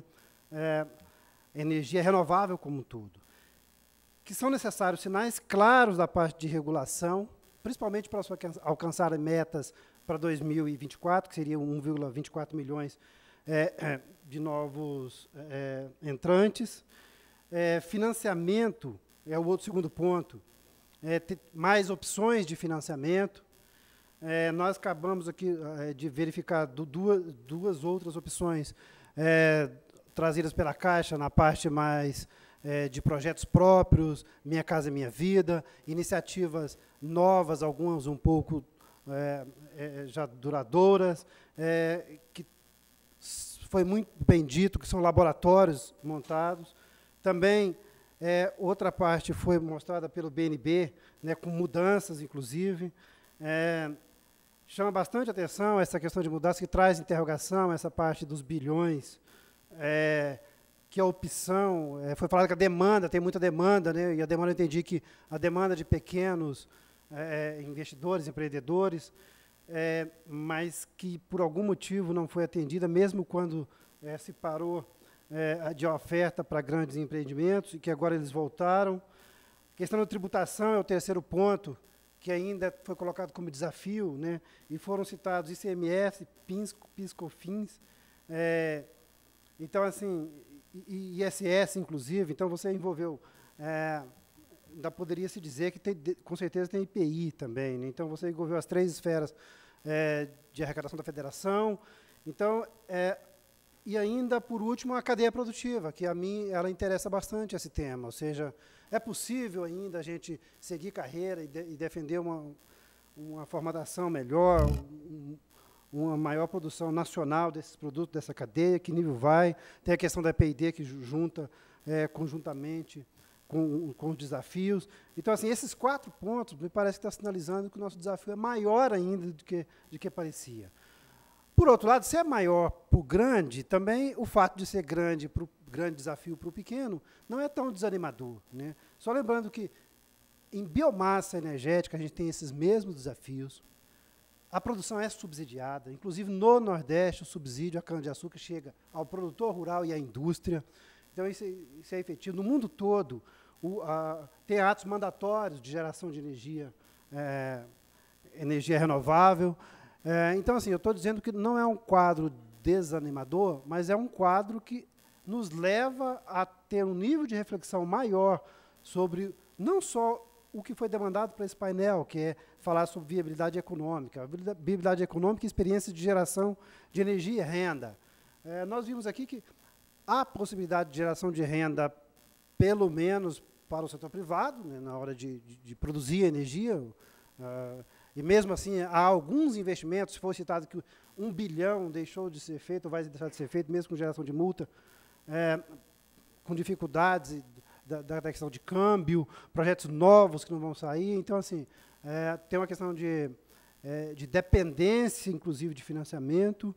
energia renovável como um todo, que são necessários sinais claros da parte de regulação, principalmente para alcançar metas para 2024, que seriam 1,24 milhões de novos entrantes. Financiamento é o outro segundo ponto, ter mais opções de financiamento. Nós acabamos aqui de verificar duas outras opções trazidas pela Caixa na parte mais de projetos próprios, Minha Casa Minha Vida, iniciativas novas, algumas um pouco já duradouras, que foi muito bem dito, que são laboratórios montados. Também, outra parte foi mostrada pelo BNB, né, com mudanças, inclusive. Chama bastante atenção essa questão de mudança, que traz interrogação, essa parte dos bilhões, que a opção, foi falado que a demanda, tem muita demanda, né, e a demanda, eu entendi que a demanda de pequenos investidores, empreendedores, mas que por algum motivo não foi atendida, mesmo quando se parou de oferta para grandes empreendimentos, e que agora eles voltaram. A questão da tributação é o terceiro ponto, que ainda foi colocado como desafio, né, e foram citados ICMS, PIS, COFINS, então, assim, ISS, inclusive, então você envolveu, ainda poderia se dizer que com certeza tem IPI também, né? Então você envolveu as 3 esferas de arrecadação da federação. Então, e ainda, por último, a cadeia produtiva, que a mim ela interessa bastante esse tema, ou seja, é possível ainda a gente seguir carreira e defender uma formatação melhor, uma maior produção nacional desses produtos, dessa cadeia, que nível vai. Tem a questão da EPID, que junta conjuntamente com os desafios. Então, assim, esses 4 pontos, me parece que está sinalizando que o nosso desafio é maior ainda do que parecia. Por outro lado, se é maior para o grande, também o fato de ser grande para o grande desafio para o pequeno não é tão desanimador, né? Só lembrando que, em biomassa energética, a gente tem esses mesmos desafios. A produção é subsidiada, inclusive no Nordeste o subsídio à cana-de-açúcar chega ao produtor rural e à indústria. Então, isso é efetivo. No mundo todo, tem atos mandatórios de geração de energia renovável. Então, assim, eu estou dizendo que não é um quadro desanimador, mas é um quadro que nos leva a ter um nível de reflexão maior sobre não só o que foi demandado para esse painel, que é falar sobre viabilidade econômica e experiência de geração de energia e renda. Nós vimos aqui que há possibilidade de geração de renda, pelo menos para o setor privado, né, na hora de produzir energia, e mesmo assim há alguns investimentos, se for citado que 1 bilhão deixou de ser feito, ou vai deixar de ser feito, mesmo com geração de multa, com dificuldades da questão de câmbio, projetos novos que não vão sair. Então, assim, tem uma questão de de dependência, inclusive, de financiamento.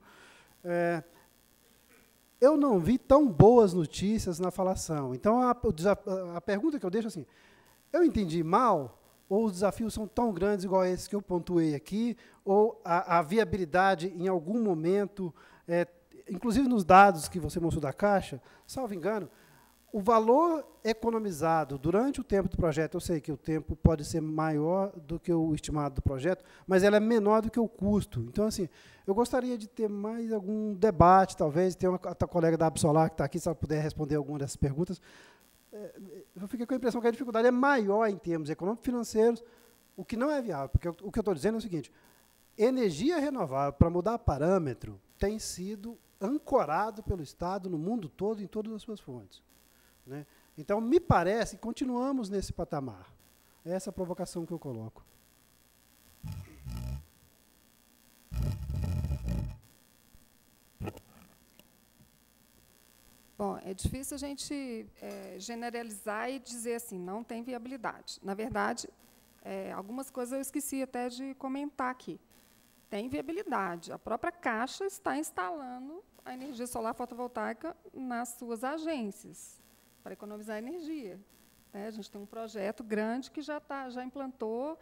Eu não vi tão boas notícias na falação. Então, a pergunta que eu deixo é assim, eu entendi mal, ou os desafios são tão grandes igual esses que eu pontuei aqui, ou a viabilidade, em algum momento, inclusive nos dados que você mostrou da Caixa, salvo engano, o valor economizado durante o tempo do projeto, eu sei que o tempo pode ser maior do que o estimado do projeto, mas ela é menor do que o custo. Então, assim, eu gostaria de ter mais algum debate, talvez, tem uma colega da Absolar que está aqui, se ela puder responder alguma dessas perguntas. Eu fiquei com a impressão que a dificuldade é maior em termos econômicos e financeiros, o que não é viável, porque o que eu estou dizendo é o seguinte, energia renovável, para mudar parâmetro, tem sido ancorado pelo Estado no mundo todo, em todas as suas fontes. Né? Então, me parece que continuamos nesse patamar. É essa a provocação que eu coloco. Bom, é difícil a gente generalizar e dizer assim, não tem viabilidade. Na verdade, algumas coisas eu esqueci até de comentar aqui. Tem viabilidade. A própria Caixa está instalando a energia solar fotovoltaica nas suas agências, para economizar energia. A gente tem um projeto grande que já implantou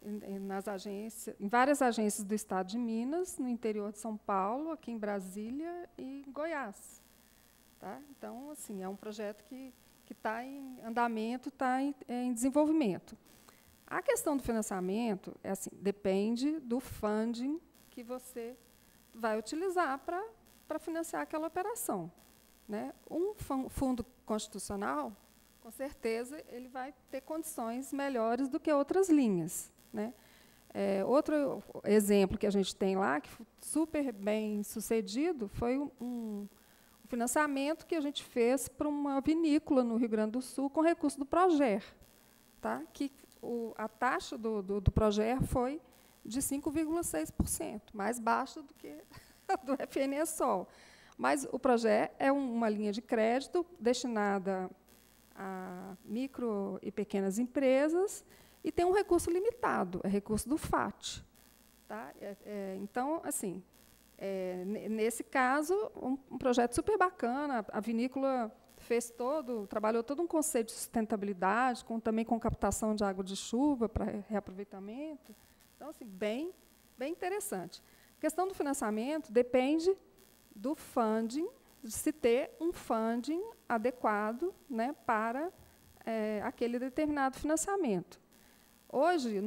em várias agências do Estado de Minas, no interior de São Paulo, aqui em Brasília e em Goiás. Tá? Então, assim, é um projeto que está em andamento, está em desenvolvimento. A questão do financiamento depende do funding que você vai utilizar para financiar aquela operação. Né? Um fundo constitucional, com certeza, ele vai ter condições melhores do que outras linhas. Né? Outro exemplo que a gente tem lá, que foi super bem sucedido, foi um financiamento que a gente fez para uma vinícola no Rio Grande do Sul com recurso do Proger. Tá? Que a taxa do Proger foi de 5,6%, mais baixa do que do FNSOL. Mas o Proger é uma linha de crédito destinada a micro e pequenas empresas e tem um recurso limitado, é recurso do FAT. Tá? Então, assim, nesse caso, um projeto super bacana, a vinícola trabalhou todo um conceito de sustentabilidade, também com captação de água de chuva para reaproveitamento. Então, assim, bem interessante. A questão do financiamento depende do funding, de se ter um funding adequado, né, para aquele determinado financiamento. Hoje,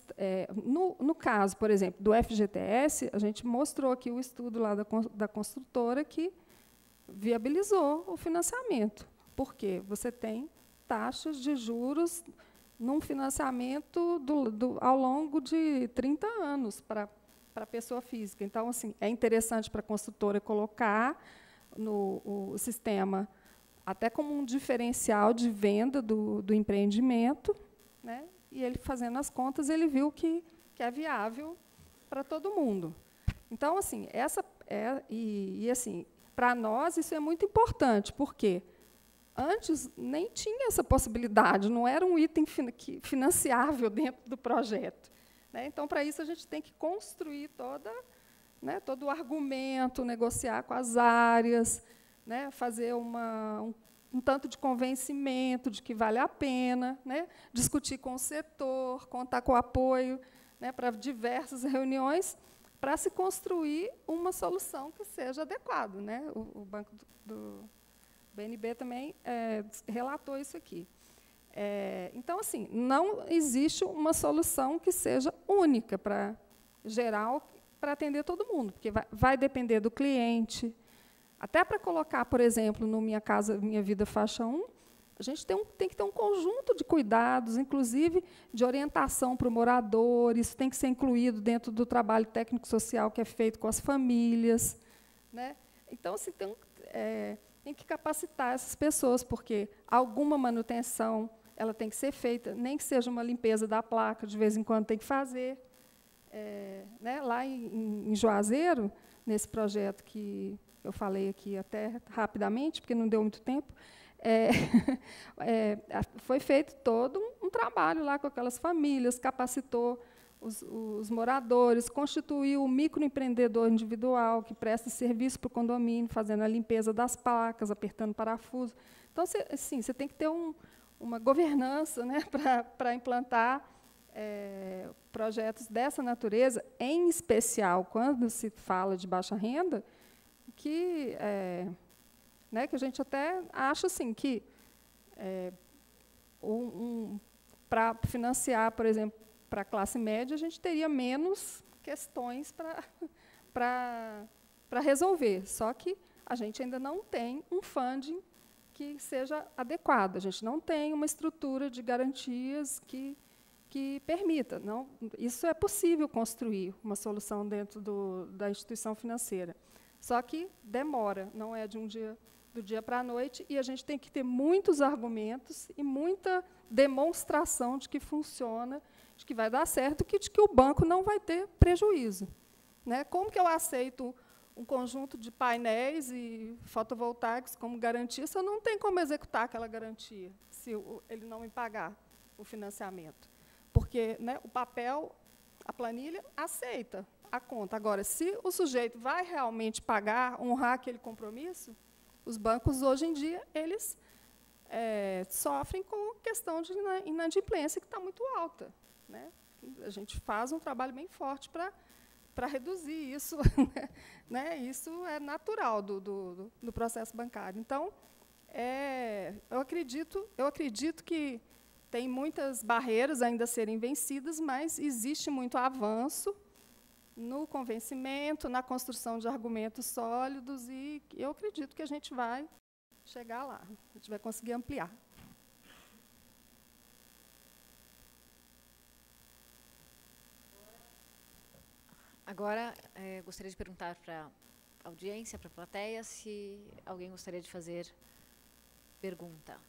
no caso, por exemplo, do FGTS, a gente mostrou aqui o estudo lá da construtora que viabilizou o financiamento. Por quê? Você tem taxas de juros num financiamento ao longo de 30 anos para a pessoa física. Então, assim, é interessante para a construtora colocar o sistema até como um diferencial de venda do empreendimento, né? E ele, fazendo as contas, ele viu que é viável para todo mundo. Então, assim, assim, para nós isso é muito importante, porque antes nem tinha essa possibilidade, não era um item financiável dentro do projeto. Né? Então, para isso, a gente tem que construir todo o argumento, negociar com as áreas, né? Fazer um tanto de convencimento de que vale a pena, né? Discutir com o setor, contar com o apoio, né, para diversas reuniões, para se construir uma solução que seja adequada. Né? O Banco do BNB também relatou isso aqui. Então, assim, não existe uma solução que seja única para geral, para atender todo mundo, porque vai depender do cliente. Até para colocar, por exemplo, no Minha Casa Minha Vida Faixa 1, a gente tem que ter um conjunto de cuidados, inclusive de orientação para o morador, isso tem que ser incluído dentro do trabalho técnico-social que é feito com as famílias. Né? Então, assim, tem que capacitar essas pessoas, porque alguma manutenção ela tem que ser feita, nem que seja uma limpeza da placa, de vez em quando tem que fazer. Né? Lá em Juazeiro, nesse projeto que eu falei aqui até rapidamente, porque não deu muito tempo, foi feito todo um trabalho lá com aquelas famílias, capacitou os moradores, constituir o microempreendedor individual que presta serviço para o condomínio, fazendo a limpeza das placas, apertando parafuso. Então, você tem que ter uma governança, né, para implantar projetos dessa natureza, em especial quando se fala de baixa renda, que a gente até acha assim, que para financiar, por exemplo, para a classe média, a gente teria menos questões para resolver. Só que a gente ainda não tem um funding que seja adequado. A gente não tem uma estrutura de garantias que permita. Não, isso é possível construir uma solução dentro da instituição financeira. Só que demora, não é do dia para a noite, e a gente tem que ter muitos argumentos e muita demonstração de que funciona, de que vai dar certo, de que o banco não vai ter prejuízo. Né? Como que eu aceito um conjunto de painéis e fotovoltaicos como garantia se eu não tenho como executar aquela garantia, se ele não me pagar o financiamento? Porque, né, o papel, a planilha, aceita a conta. Agora, se o sujeito vai realmente pagar, honrar aquele compromisso, os bancos, hoje em dia, eles sofrem com questão de inadimplência, que está muito alta. Né? A gente faz um trabalho bem forte para reduzir isso. Né? Isso é natural do processo bancário. Então, eu acredito que tem muitas barreiras ainda a serem vencidas, mas existe muito avanço no convencimento, na construção de argumentos sólidos, e eu acredito que a gente vai chegar lá, a gente vai conseguir ampliar. Agora, gostaria de perguntar para a audiência, para a plateia, se alguém gostaria de fazer pergunta.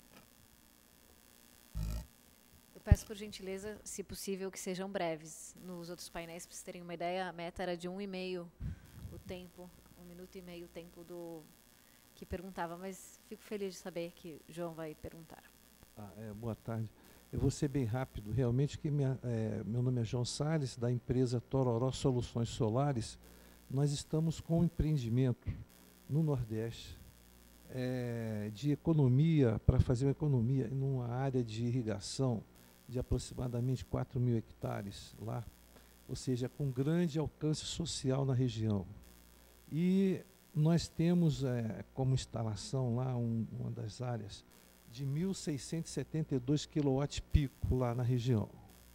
Eu peço, por gentileza, se possível, que sejam breves. Nos outros painéis, para vocês terem uma ideia, a meta era de 1,5 o tempo, 1 minuto e meio o tempo do que perguntava, mas fico feliz de saber que o João vai perguntar. Boa tarde. Eu vou ser bem rápido. Realmente, meu nome é João Salles, da empresa Tororó Soluções Solares. Nós estamos com um empreendimento no Nordeste de economia, para fazer uma economia numa área de irrigação de aproximadamente 4.000 hectares lá, ou seja, com grande alcance social na região. E nós temos como instalação lá uma das áreas de 1.672 kW-pico lá na região.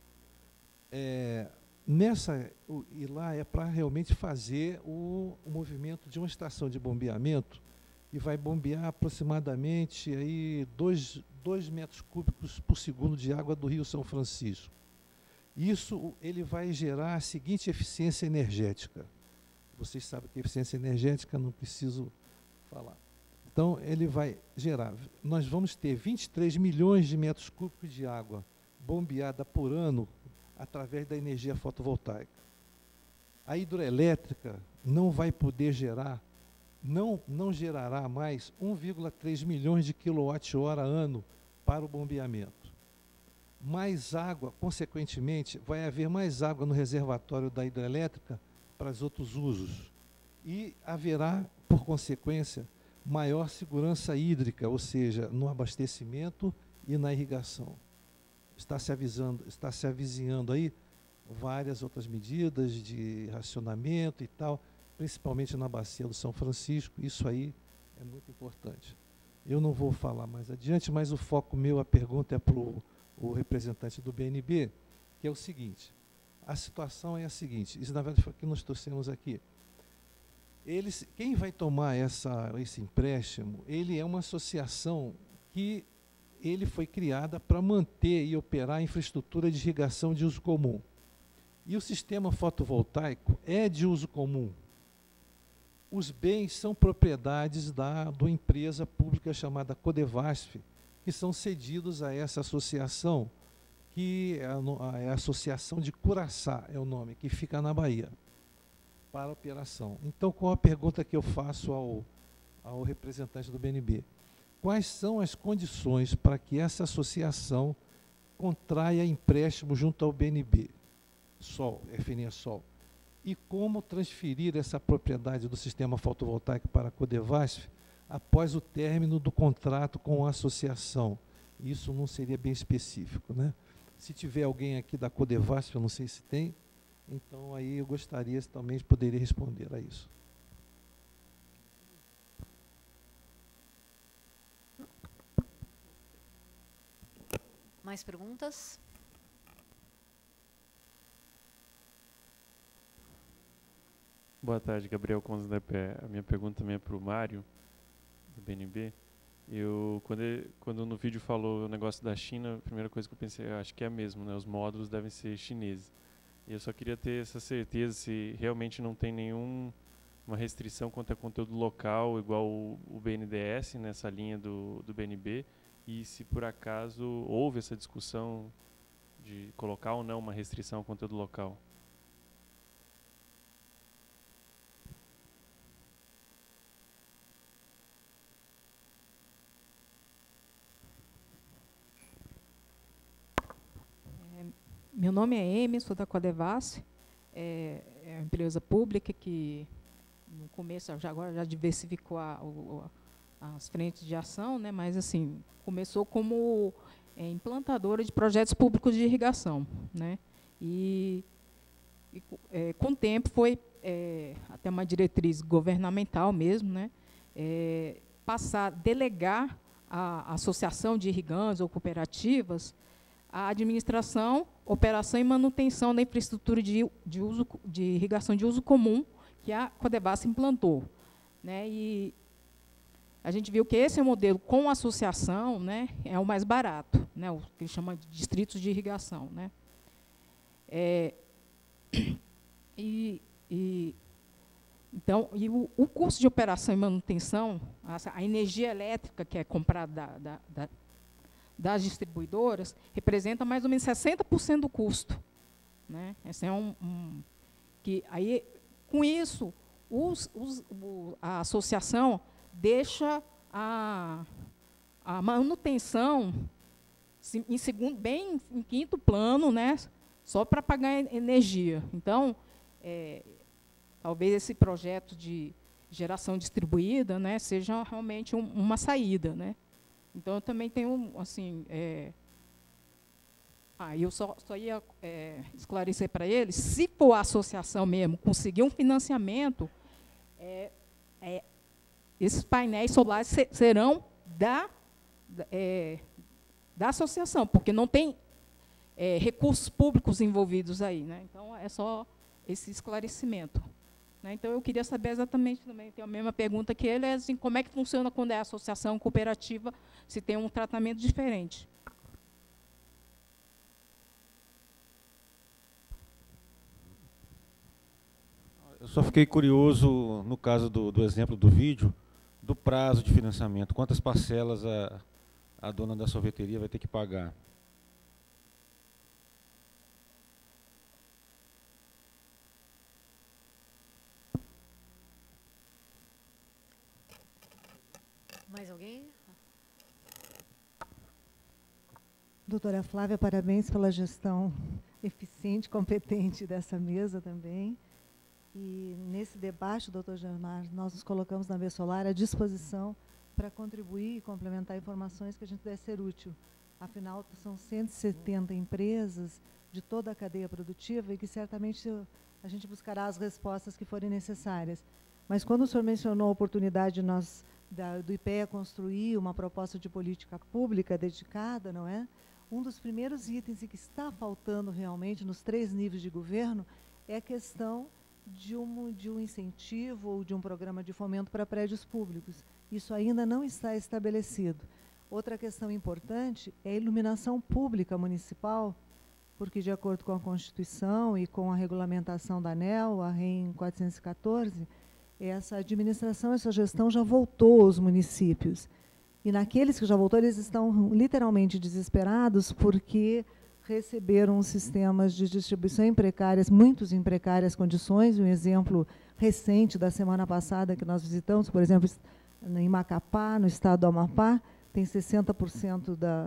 E lá é para realmente fazer o movimento de uma estação de bombeamento, e vai bombear aproximadamente aí 2 metros cúbicos por segundo de água do Rio São Francisco. Isso ele vai gerar a seguinte eficiência energética. Vocês sabem que eficiência energética, não preciso falar. Então, ele vai gerar, nós vamos ter 23 milhões de metros cúbicos de água bombeada por ano através da energia fotovoltaica. A hidroelétrica não vai poder gerar, não gerará mais 1,3 milhões de quilowatt-hora ano para o bombeamento. Mais água, consequentemente, vai haver mais água no reservatório da hidrelétrica para os outros usos. E haverá, por consequência, maior segurança hídrica, ou seja, no abastecimento e na irrigação. Está se avizinhando aí várias outras medidas de racionamento e tal, principalmente na bacia do São Francisco. Isso aí é muito importante. Eu não vou falar mais adiante, mas o foco meu, a pergunta é para o representante do BNB, que é o seguinte: a situação é a seguinte, isso na verdade foi o que nós trouxemos aqui. Quem vai tomar esse empréstimo, ele é uma associação que ele foi criada para manter e operar a infraestrutura de irrigação de uso comum. E o sistema fotovoltaico é de uso comum. Os bens são propriedades da empresa pública chamada Codevasf, que são cedidos a essa associação, que é a Associação de Curaçá, é o nome, que fica na Bahia, para a operação. Então, qual a pergunta que eu faço ao representante do BNB? Quais são as condições para que essa associação contraia empréstimo junto ao BNB? Sol, FNE-Sol. E como transferir essa propriedade do sistema fotovoltaico para a Codevasf após o término do contrato com a associação. Isso não seria bem específico, né? Se tiver alguém aqui da Codevasf, eu não sei se tem, então aí eu gostaria também de poder responder a isso. Mais perguntas? Boa tarde, Gabriel Conza da EPE. A minha pergunta também é para o Mário, do BNB. Quando no vídeo falou o negócio da China, a primeira coisa que eu pensei, acho que é mesmo, né? Os módulos devem ser chineses. E eu só queria ter essa certeza se realmente não tem nenhuma restrição quanto a conteúdo local, igual o BNDES, nessa linha do BNB, e se por acaso houve essa discussão de colocar ou não uma restrição ao conteúdo local. Meu nome é Emi, sou da Codevasf, é uma empresa pública que no começo agora já diversificou as frentes de ação, né, mas assim, começou como implantadora de projetos públicos de irrigação, né, e com o tempo foi até uma diretriz governamental mesmo, né, passar a delegar a associação de irrigantes ou cooperativas a administração, operação e manutenção da infraestrutura de irrigação de uso comum que a Codevasf implantou, né? E a gente viu que esse modelo com associação, né, é o mais barato, né, o que chama de distritos de irrigação, né? Então, o custo de operação e manutenção, a energia elétrica que é comprada das distribuidoras, representa mais ou menos 60% do custo, né? Esse é que aí, com isso, a associação deixa a manutenção bem em quinto plano, né? Só para pagar energia. Então, talvez esse projeto de geração distribuída, né, seja realmente uma saída, né? Então, eu também tenho, assim, eu só ia esclarecer para eles, se for a associação mesmo conseguir um financiamento, esses painéis solares serão da associação, porque não tem recursos públicos envolvidos aí, né? Então, é só esse esclarecimento. Então, eu queria saber exatamente também, tenho a mesma pergunta que ele, assim, como é que funciona quando é associação cooperativa, se tem um tratamento diferente. Eu só fiquei curioso, no caso do exemplo do vídeo, do prazo de financiamento. Quantas parcelas a dona da sorveteria vai ter que pagar? Mais alguém? Doutora Flávia, parabéns pela gestão eficiente, competente dessa mesa também. E nesse debate, doutor Germar, nós nos colocamos na Mesa Solar à disposição para contribuir e complementar informações que a gente puder ser útil. Afinal, são 170 empresas de toda a cadeia produtiva e que certamente a gente buscará as respostas que forem necessárias. Mas quando o senhor mencionou a oportunidade de do IPEA construir uma proposta de política pública dedicada, não é? Um dos primeiros itens e que está faltando realmente nos 3 níveis de governo é a questão de um incentivo ou de um programa de fomento para prédios públicos. Isso ainda não está estabelecido. Outra questão importante é a iluminação pública municipal, porque, de acordo com a Constituição e com a regulamentação da ANEEL, a REN 414, essa administração, essa gestão já voltou aos municípios. E naqueles que já voltou, eles estão literalmente desesperados porque receberam sistemas de distribuição em precárias, muitos em precárias condições. Um exemplo recente da semana passada que nós visitamos, por exemplo, em Macapá, no estado do Amapá, tem 60%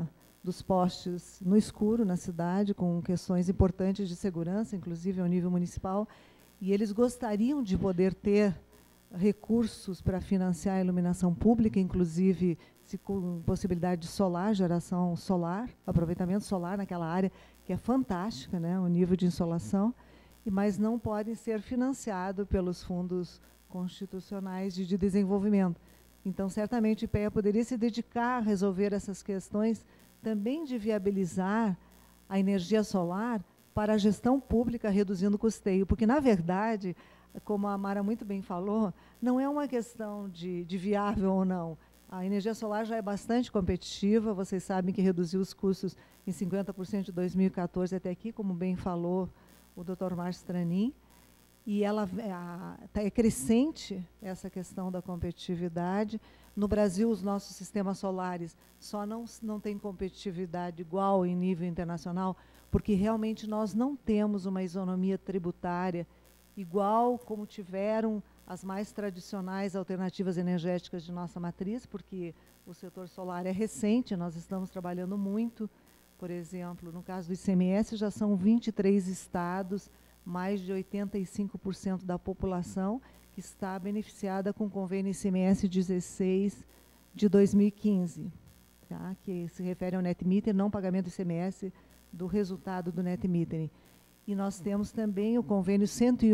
dos postes no escuro na cidade, com questões importantes de segurança, inclusive ao nível municipal, e eles gostariam de poder ter recursos para financiar a iluminação pública, inclusive com possibilidade de solar, geração solar, aproveitamento solar naquela área, que é fantástica, né, o nível de insolação, mas não podem ser financiados pelos fundos constitucionais de desenvolvimento. Então, certamente, o IPEA poderia se dedicar a resolver essas questões, também de viabilizar a energia solar para a gestão pública, reduzindo o custeio, porque, na verdade, como a Mara muito bem falou, não é uma questão de viável ou não. A energia solar já é bastante competitiva, vocês sabem que reduziu os custos em 50% de 2014 até aqui, como bem falou o Dr. Márcio Tranin, e ela é crescente essa questão da competitividade. No Brasil, os nossos sistemas solares só não têm competitividade igual em nível internacional, porque realmente nós não temos uma isonomia tributária igual como tiveram as mais tradicionais alternativas energéticas de nossa matriz, porque o setor solar é recente, nós estamos trabalhando muito. Por exemplo, no caso do ICMS, já são 23 estados, mais de 85% da população que está beneficiada com o convênio ICMS 16 de 2015, tá? Que se refere ao net meter, não pagamento do ICMS do resultado do net metering. E nós temos também o convênio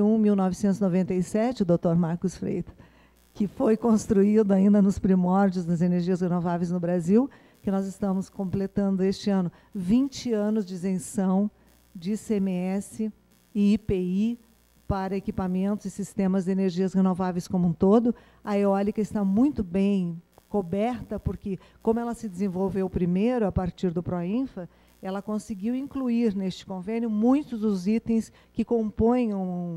101.1997, Dr. Marcos Freitas, que foi construído ainda nos primórdios das energias renováveis no Brasil, que nós estamos completando este ano 20 anos de isenção de ICMS e IPI para equipamentos e sistemas de energias renováveis como um todo. A eólica está muito bem coberta, porque, como ela se desenvolveu primeiro, a partir do PROINFA, ela conseguiu incluir neste convênio muitos dos itens que compõem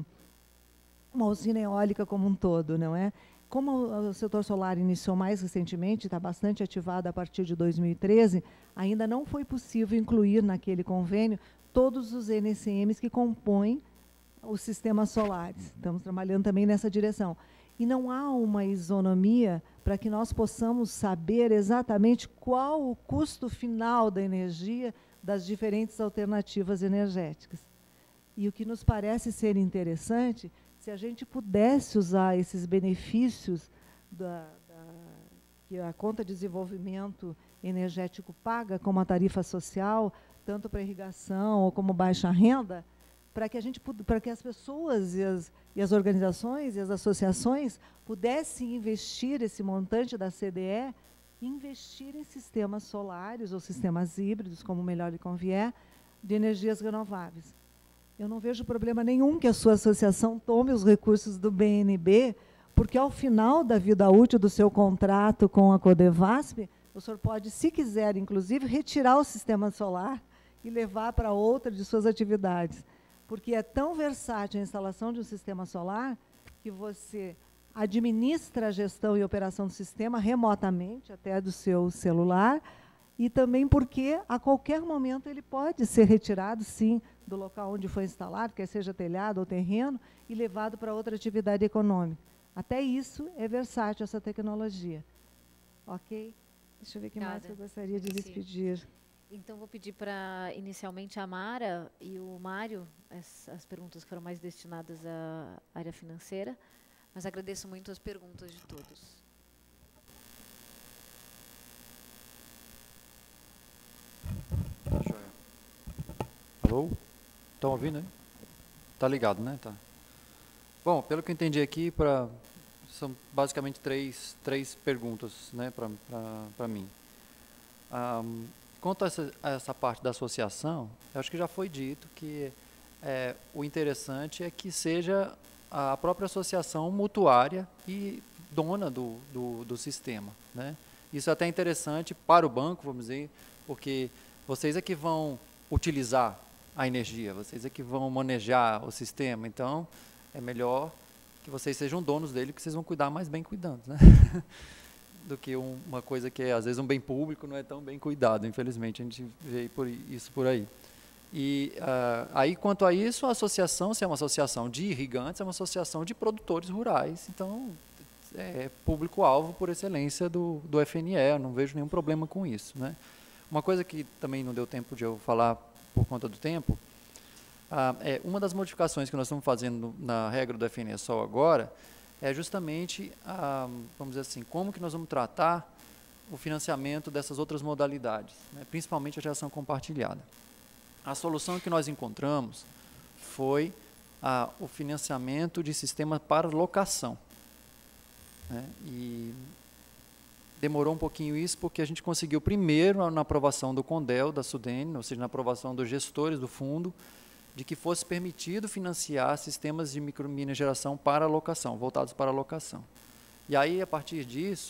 uma usina eólica como um todo, não é? Como o setor solar iniciou mais recentemente, está bastante ativado a partir de 2013, ainda não foi possível incluir naquele convênio todos os NCMs que compõem os sistemas solares. Estamos trabalhando também nessa direção. E não há uma isonomia para que nós possamos saber exatamente qual o custo final da energia das diferentes alternativas energéticas. E o que nos parece ser interessante, se a gente pudesse usar esses benefícios que a conta de desenvolvimento energético paga, como a tarifa social, tanto para irrigação ou como baixa renda, para que as pessoas e as organizações e as associações pudessem investir esse montante da CDE, investir em sistemas solares ou sistemas híbridos, como melhor lhe convier, de energias renováveis. Eu não vejo problema nenhum que a sua associação tome os recursos do BNB, porque ao final da vida útil do seu contrato com a Codevasp, o senhor pode, se quiser, inclusive, retirar o sistema solar e levar para outra de suas atividades. Porque é tão versátil a instalação de um sistema solar que você administra a gestão e operação do sistema remotamente, até do seu celular, e também porque, a qualquer momento, ele pode ser retirado, sim, do local onde foi instalado, quer seja telhado ou terreno, e levado para outra atividade econômica. Até isso é versátil, essa tecnologia. Ok? Deixa eu ver o que mais eu gostaria de lhes pedir. Então, vou pedir para, inicialmente, a Mara e o Mário, as perguntas que foram mais destinadas à área financeira, mas agradeço muito as perguntas de todos. Alô? Estão ouvindo aí? Está ligado, né? Tá. Bom, pelo que eu entendi aqui, são basicamente três perguntas, né, para mim. Quanto a essa parte da associação, eu acho que já foi dito que o interessante é que seja a própria associação mutuária e dona do sistema, né? Isso é até interessante para o banco, vamos dizer, porque vocês é que vão utilizar a energia, vocês é que vão manejar o sistema, então é melhor que vocês sejam donos dele, que vocês vão cuidar mais bem cuidando, né? Do que uma coisa que é, às vezes, um bem público não é tão bem cuidado, infelizmente, a gente vê isso por aí. E aí, quanto a isso, a associação, se é uma associação de irrigantes, é uma associação de produtores rurais, então é público-alvo por excelência do FNE, eu não vejo nenhum problema com isso, né? Uma coisa que também não deu tempo de eu falar por conta do tempo, uma das modificações que nós estamos fazendo na regra do FNSOL agora é justamente, vamos dizer assim, como que nós vamos tratar o financiamento dessas outras modalidades, né, principalmente a geração compartilhada. A solução que nós encontramos foi o financiamento de sistema para locação, né, e demorou um pouquinho isso porque a gente conseguiu primeiro na aprovação do CONDEL, da SUDENE, ou seja, na aprovação dos gestores do fundo, de que fosse permitido financiar sistemas de mini geração para alocação, voltados para alocação. E aí, a partir disso,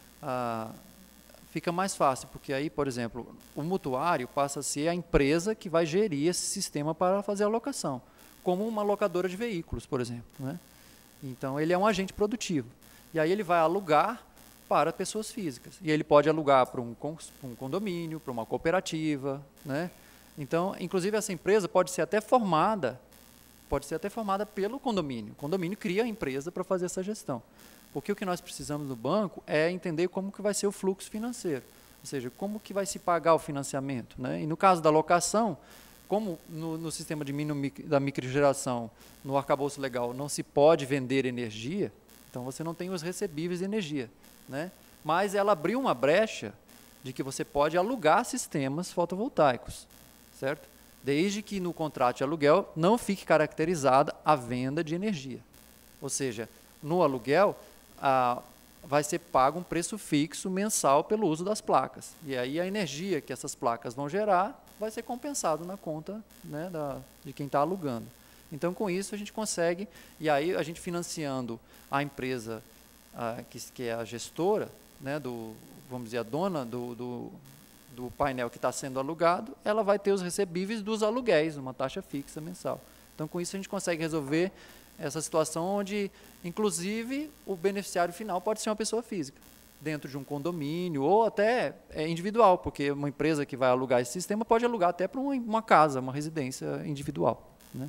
fica mais fácil, porque aí, por exemplo, o mutuário passa a ser a empresa que vai gerir esse sistema para fazer a alocação, como uma locadora de veículos, por exemplo, né? Então, ele é um agente produtivo. E aí ele vai alugar para pessoas físicas. E ele pode alugar para um condomínio, para uma cooperativa, né? Então, inclusive, essa empresa pode ser até formada pelo condomínio. O condomínio cria a empresa para fazer essa gestão. Porque o que nós precisamos no banco é entender como que vai ser o fluxo financeiro. Ou seja, como que vai se pagar o financiamento, né? E no caso da locação, como no sistema da microgeração, no arcabouço legal, não se pode vender energia, então você não tem os recebíveis de energia, né? Mas ela abriu uma brecha de que você pode alugar sistemas fotovoltaicos, certo? Desde que no contrato de aluguel não fique caracterizada a venda de energia. Ou seja, no aluguel vai ser pago um preço fixo mensal pelo uso das placas. E aí a energia que essas placas vão gerar vai ser compensado na conta, né, de quem está alugando. Então, com isso, a gente consegue, e aí a gente financiando a empresa que é a gestora, né, vamos dizer, a dona do painel que está sendo alugado, ela vai ter os recebíveis dos aluguéis, uma taxa fixa mensal. Então, com isso, a gente consegue resolver essa situação onde, inclusive, o beneficiário final pode ser uma pessoa física, dentro de um condomínio, ou até individual, porque uma empresa que vai alugar esse sistema pode alugar até para uma casa, uma residência individual, né?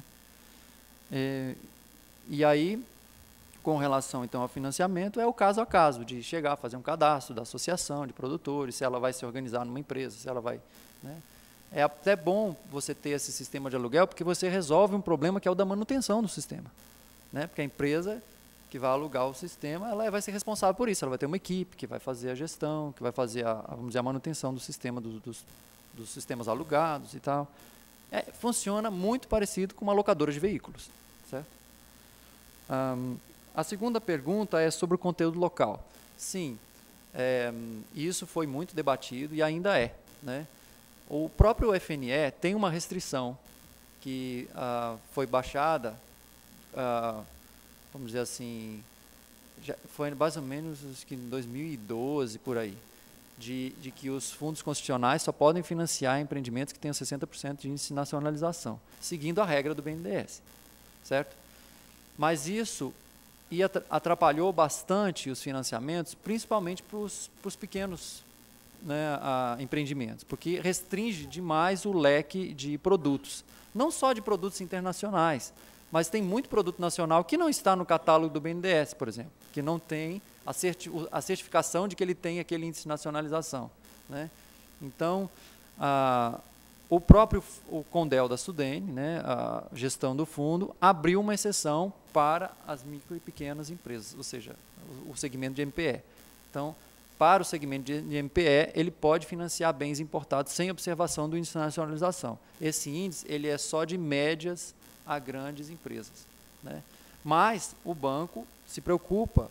E aí, com relação, então, ao financiamento, é o caso a caso, de chegar a fazer um cadastro da associação de produtores, se ela vai se organizar numa empresa, se ela vai, né? É até bom você ter esse sistema de aluguel, porque você resolve um problema que é o da manutenção do sistema, né? Porque a empresa que vai alugar o sistema, ela vai ser responsável por isso, ela vai ter uma equipe que vai fazer a gestão, que vai fazer vamos dizer, a manutenção do sistema, dos sistemas alugados e tal. Funciona muito parecido com uma locadora de veículos, certo? A segunda pergunta é sobre o conteúdo local. Sim, isso foi muito debatido e ainda é, né? O próprio FNE tem uma restrição que foi baixada, vamos dizer assim, foi mais ou menos acho que em 2012, por aí, de que os fundos constitucionais só podem financiar empreendimentos que tenham 60% de índice de nacionalização, seguindo a regra do BNDES, certo? Mas isso atrapalhou bastante os financiamentos, principalmente para os pequenos, né, empreendimentos, porque restringe demais o leque de produtos, não só de produtos internacionais, mas tem muito produto nacional que não está no catálogo do BNDES, por exemplo, que não tem a certificação de que ele tem aquele índice de nacionalização, né? Então, o próprio CONDEL da SUDENE, né, a gestão do fundo, abriu uma exceção para as micro e pequenas empresas, ou seja, o segmento de MPE. Então, para o segmento de MPE, ele pode financiar bens importados sem observação do índice de nacionalização. Esse índice ele é só de médias a grandes empresas, né? Mas o banco se preocupa,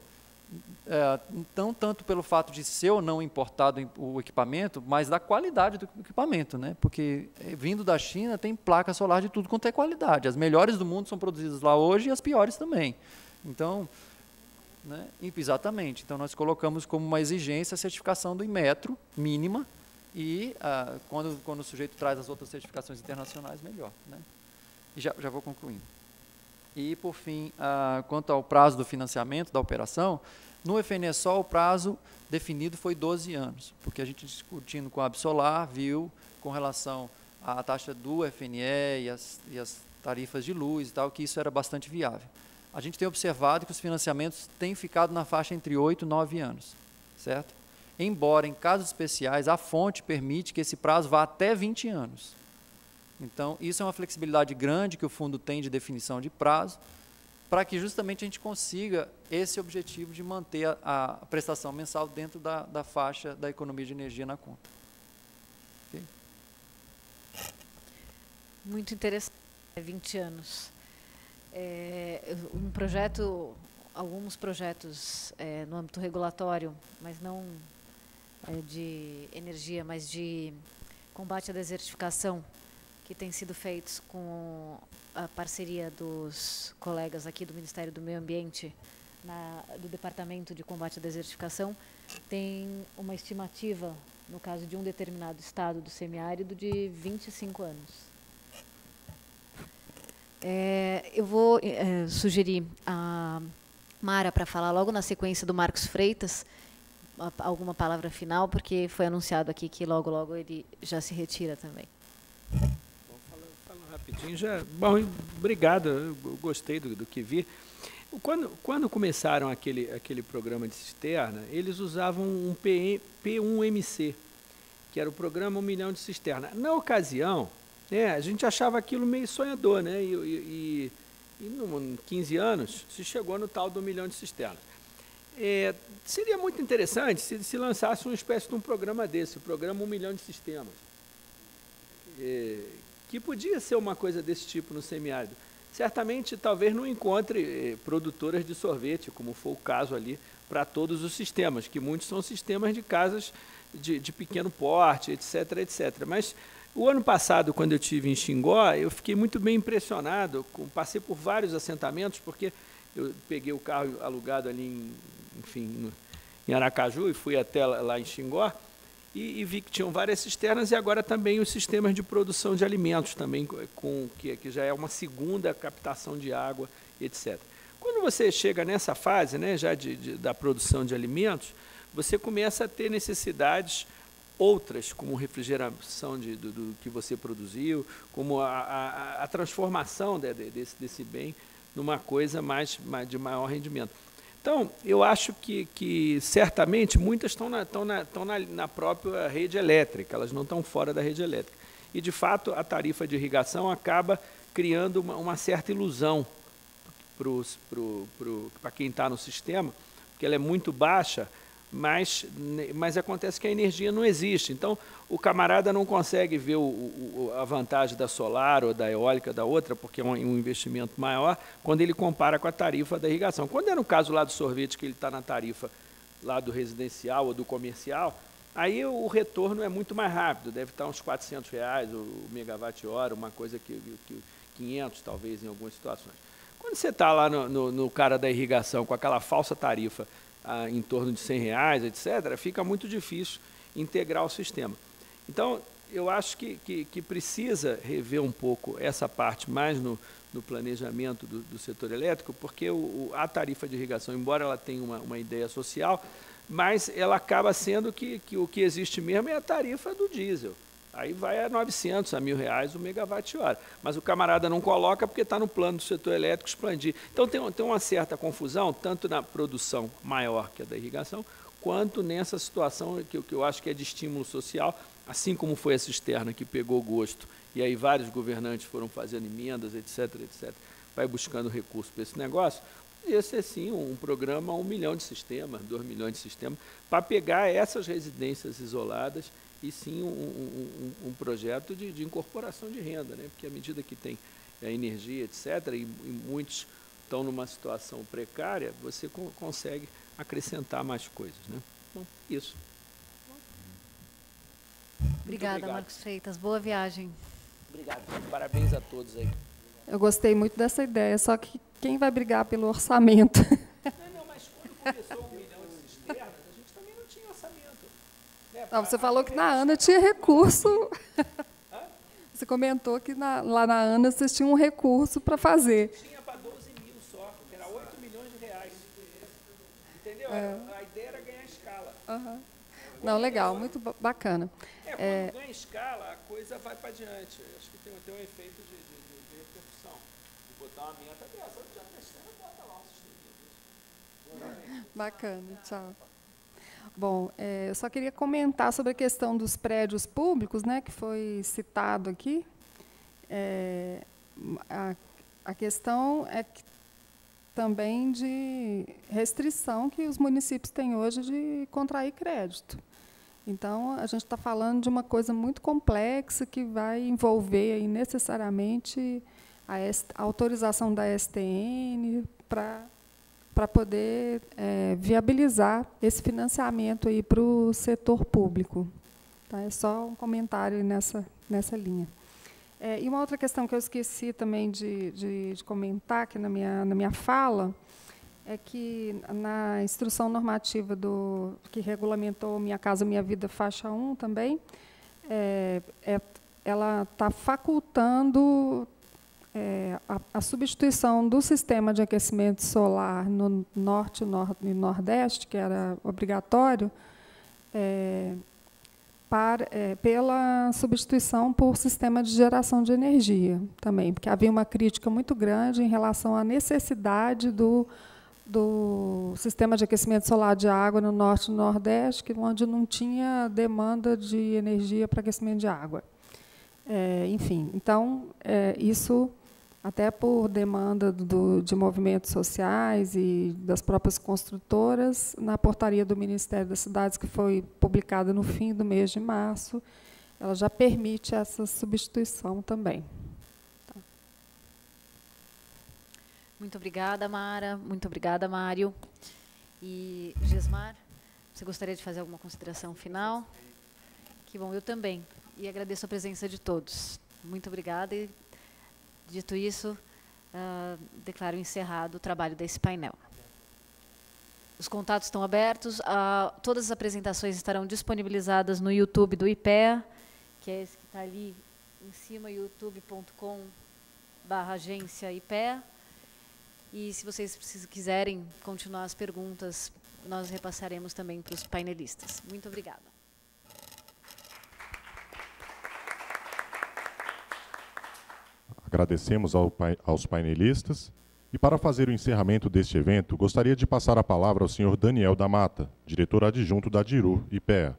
não tanto pelo fato de ser ou não importado o equipamento, mas da qualidade do equipamento, né? Porque vindo da China tem placa solar de tudo quanto é qualidade. As melhores do mundo são produzidas lá hoje e as piores também. Então, né? Exatamente. Então, nós colocamos como uma exigência a certificação do Inmetro mínima e quando o sujeito traz as outras certificações internacionais, melhor, né? E já vou concluindo. E, por fim, quanto ao prazo do financiamento da operação, no FNSOL o prazo definido foi 12 anos, porque a gente discutindo com a Absolar viu com relação à taxa do FNE e as tarifas de luz e tal, que isso era bastante viável. A gente tem observado que os financiamentos têm ficado na faixa entre 8 e 9 anos, certo? embora em casos especiais a fonte permite que esse prazo vá até 20 anos. Então, isso é uma flexibilidade grande que o fundo tem de definição de prazo, para que justamente a gente consiga esse objetivo de manter a prestação mensal dentro da faixa da economia de energia na conta. Okay? Muito interessante, 20 anos. Um projeto, alguns projetos no âmbito regulatório, mas não de energia, mas de combate à desertificação, que têm sido feitos com a parceria dos colegas aqui do Ministério do Meio Ambiente, do Departamento de Combate à Desertificação, tem uma estimativa, no caso de um determinado estado do semiárido, de 25 anos. Eu vou sugerir a Mara para falar logo na sequência do Marcos Freitas, alguma palavra final, porque foi anunciado aqui que logo, logo ele já se retira também. Rapidinho já. Bom, obrigado, eu gostei do que vi. Quando começaram aquele programa de cisterna, eles usavam um P1MC, que era o programa 1 milhão de cisterna. Na ocasião, a gente achava aquilo meio sonhador, né? E em 15 anos se chegou no tal do 1 milhão de cisternas. Seria muito interessante se lançasse uma espécie de um programa desse, o programa 1 milhão de sistemas. Que podia ser uma coisa desse tipo no semiárido. Certamente, talvez não encontre produtoras de sorvete, como foi o caso ali, para todos os sistemas, que muitos são sistemas de casas de pequeno porte, etc., etc. Mas o ano passado, quando eu estive em Xingó, eu fiquei muito bem impressionado, passei por vários assentamentos, porque eu peguei o carro alugado ali, em Aracaju, e fui até lá em Xingó, e vi que tinham várias cisternas e agora também os sistemas de produção de alimentos, também que já é uma segunda captação de água, etc. Quando você chega nessa fase, né, já da produção de alimentos, você começa a ter necessidades outras, como refrigeração do que você produziu, como a transformação desse bem numa coisa de maior rendimento. Então, eu acho que certamente muitas estão na própria rede elétrica, elas não estão fora da rede elétrica. E, de fato, a tarifa de irrigação acaba criando uma certa ilusão para quem está no sistema, porque ela é muito baixa, mas acontece que a energia não existe. Então, o camarada não consegue ver a vantagem da solar ou da eólica da outra, porque é um investimento maior, quando ele compara com a tarifa da irrigação. Quando é no caso lá do sorvete, que ele está na tarifa lá do residencial ou do comercial, aí o retorno é muito mais rápido, deve estar uns R$400 o megawatt-hora, uma coisa que 500 talvez em algumas situações. Quando você está lá no cara da irrigação com aquela falsa tarifa em torno de R$100, etc., fica muito difícil integrar o sistema. Então, eu acho que precisa rever um pouco essa parte mais no planejamento do setor elétrico, porque a tarifa de irrigação, embora ela tenha uma ideia social, mas ela acaba sendo que o que existe mesmo é a tarifa do diesel. Aí vai a R$900, a R$1.000 o megawatt-hora. Mas o camarada não coloca porque está no plano do setor elétrico expandir. Então tem uma certa confusão, tanto na produção maior que a da irrigação, quanto nessa situação que eu acho que é de estímulo social, assim como foi a cisterna que pegou gosto, e aí vários governantes foram fazendo emendas, etc., etc., vai buscando recurso para esse negócio. Podia ser, sim, um programa 1 milhão de sistemas, 2 milhões de sistemas, para pegar essas residências isoladas e, sim, um projeto de incorporação de renda, né? Porque à medida que tem a energia, etc., e muitos estão numa situação precária, você consegue acrescentar mais coisas, né? Bom, isso. Obrigada, Marcos Freitas. Boa viagem. Obrigado. Parabéns a todos aí. Eu gostei muito dessa ideia, só que quem vai brigar pelo orçamento? Não, mas quando começou 1 milhão de cisternas, a gente também não tinha orçamento. Né? Não, você falou que na ANA tinha recurso. Você comentou que lá na ANA vocês tinham um recurso para fazer. Tinha para 12 mil só, que era 8 milhões de reais. Entendeu? A ideia era ganhar escala. Uhum. Não, legal, muito bacana. Quando ganha escala, a coisa vai para adiante. Acho que tem um efeito de repercussão. De botar uma meta dessa, já terceira, bota lá um sistema. Bacana, tchau. Bom, eu só queria comentar sobre a questão dos prédios públicos, né, que foi citado aqui. A questão é que também de restrição que os municípios têm hoje de contrair crédito. Então, a gente está falando de uma coisa muito complexa que vai envolver aí, necessariamente a autorização da STN para poder viabilizar esse financiamento para o setor público. Tá? É só um comentário nessa linha. E uma outra questão que eu esqueci também de comentar aqui na minha fala é que na instrução normativa que regulamentou Minha Casa Minha Vida faixa 1 também, ela está facultando a substituição do sistema de aquecimento solar no norte e nordeste, que era obrigatório, pela substituição por sistema de geração de energia também, porque havia uma crítica muito grande em relação à necessidade do sistema de aquecimento solar de água no norte e no nordeste, onde não tinha demanda de energia para aquecimento de água. Enfim, então, isso, até por demanda de movimentos sociais e das próprias construtoras, na portaria do Ministério das Cidades, que foi publicada no fim do mês de março, ela já permite essa substituição também. Muito obrigada, Mara. Muito obrigada, Mário. E, Gesmar, você gostaria de fazer alguma consideração final? Que bom, eu também. E agradeço a presença de todos. Muito obrigada. E, dito isso, declaro encerrado o trabalho desse painel. Os contatos estão abertos. Todas as apresentações estarão disponibilizadas no YouTube do IPEA, que é esse que está ali em cima, youtube.com/agência IPEA. E se vocês quiserem continuar as perguntas, nós repassaremos também para os painelistas. Muito obrigada. Agradecemos aos painelistas. E para fazer o encerramento deste evento, gostaria de passar a palavra ao senhor Daniel da Mata, diretor adjunto da DIRU IPEA.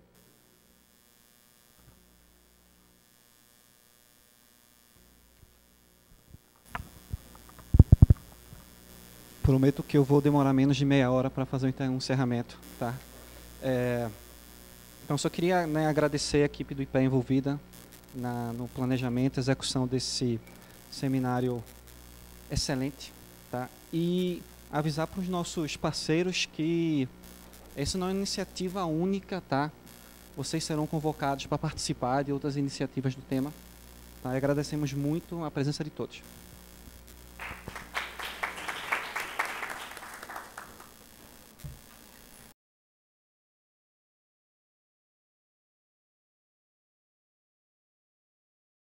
Prometo que eu vou demorar menos de meia hora para fazer o encerramento. Tá? Então, só queria agradecer a equipe do IPEA envolvida no planejamento e execução desse seminário excelente. Tá? E avisar para os nossos parceiros que essa não é uma iniciativa única. Tá? Vocês serão convocados para participar de outras iniciativas do tema. Tá? E agradecemos muito a presença de todos.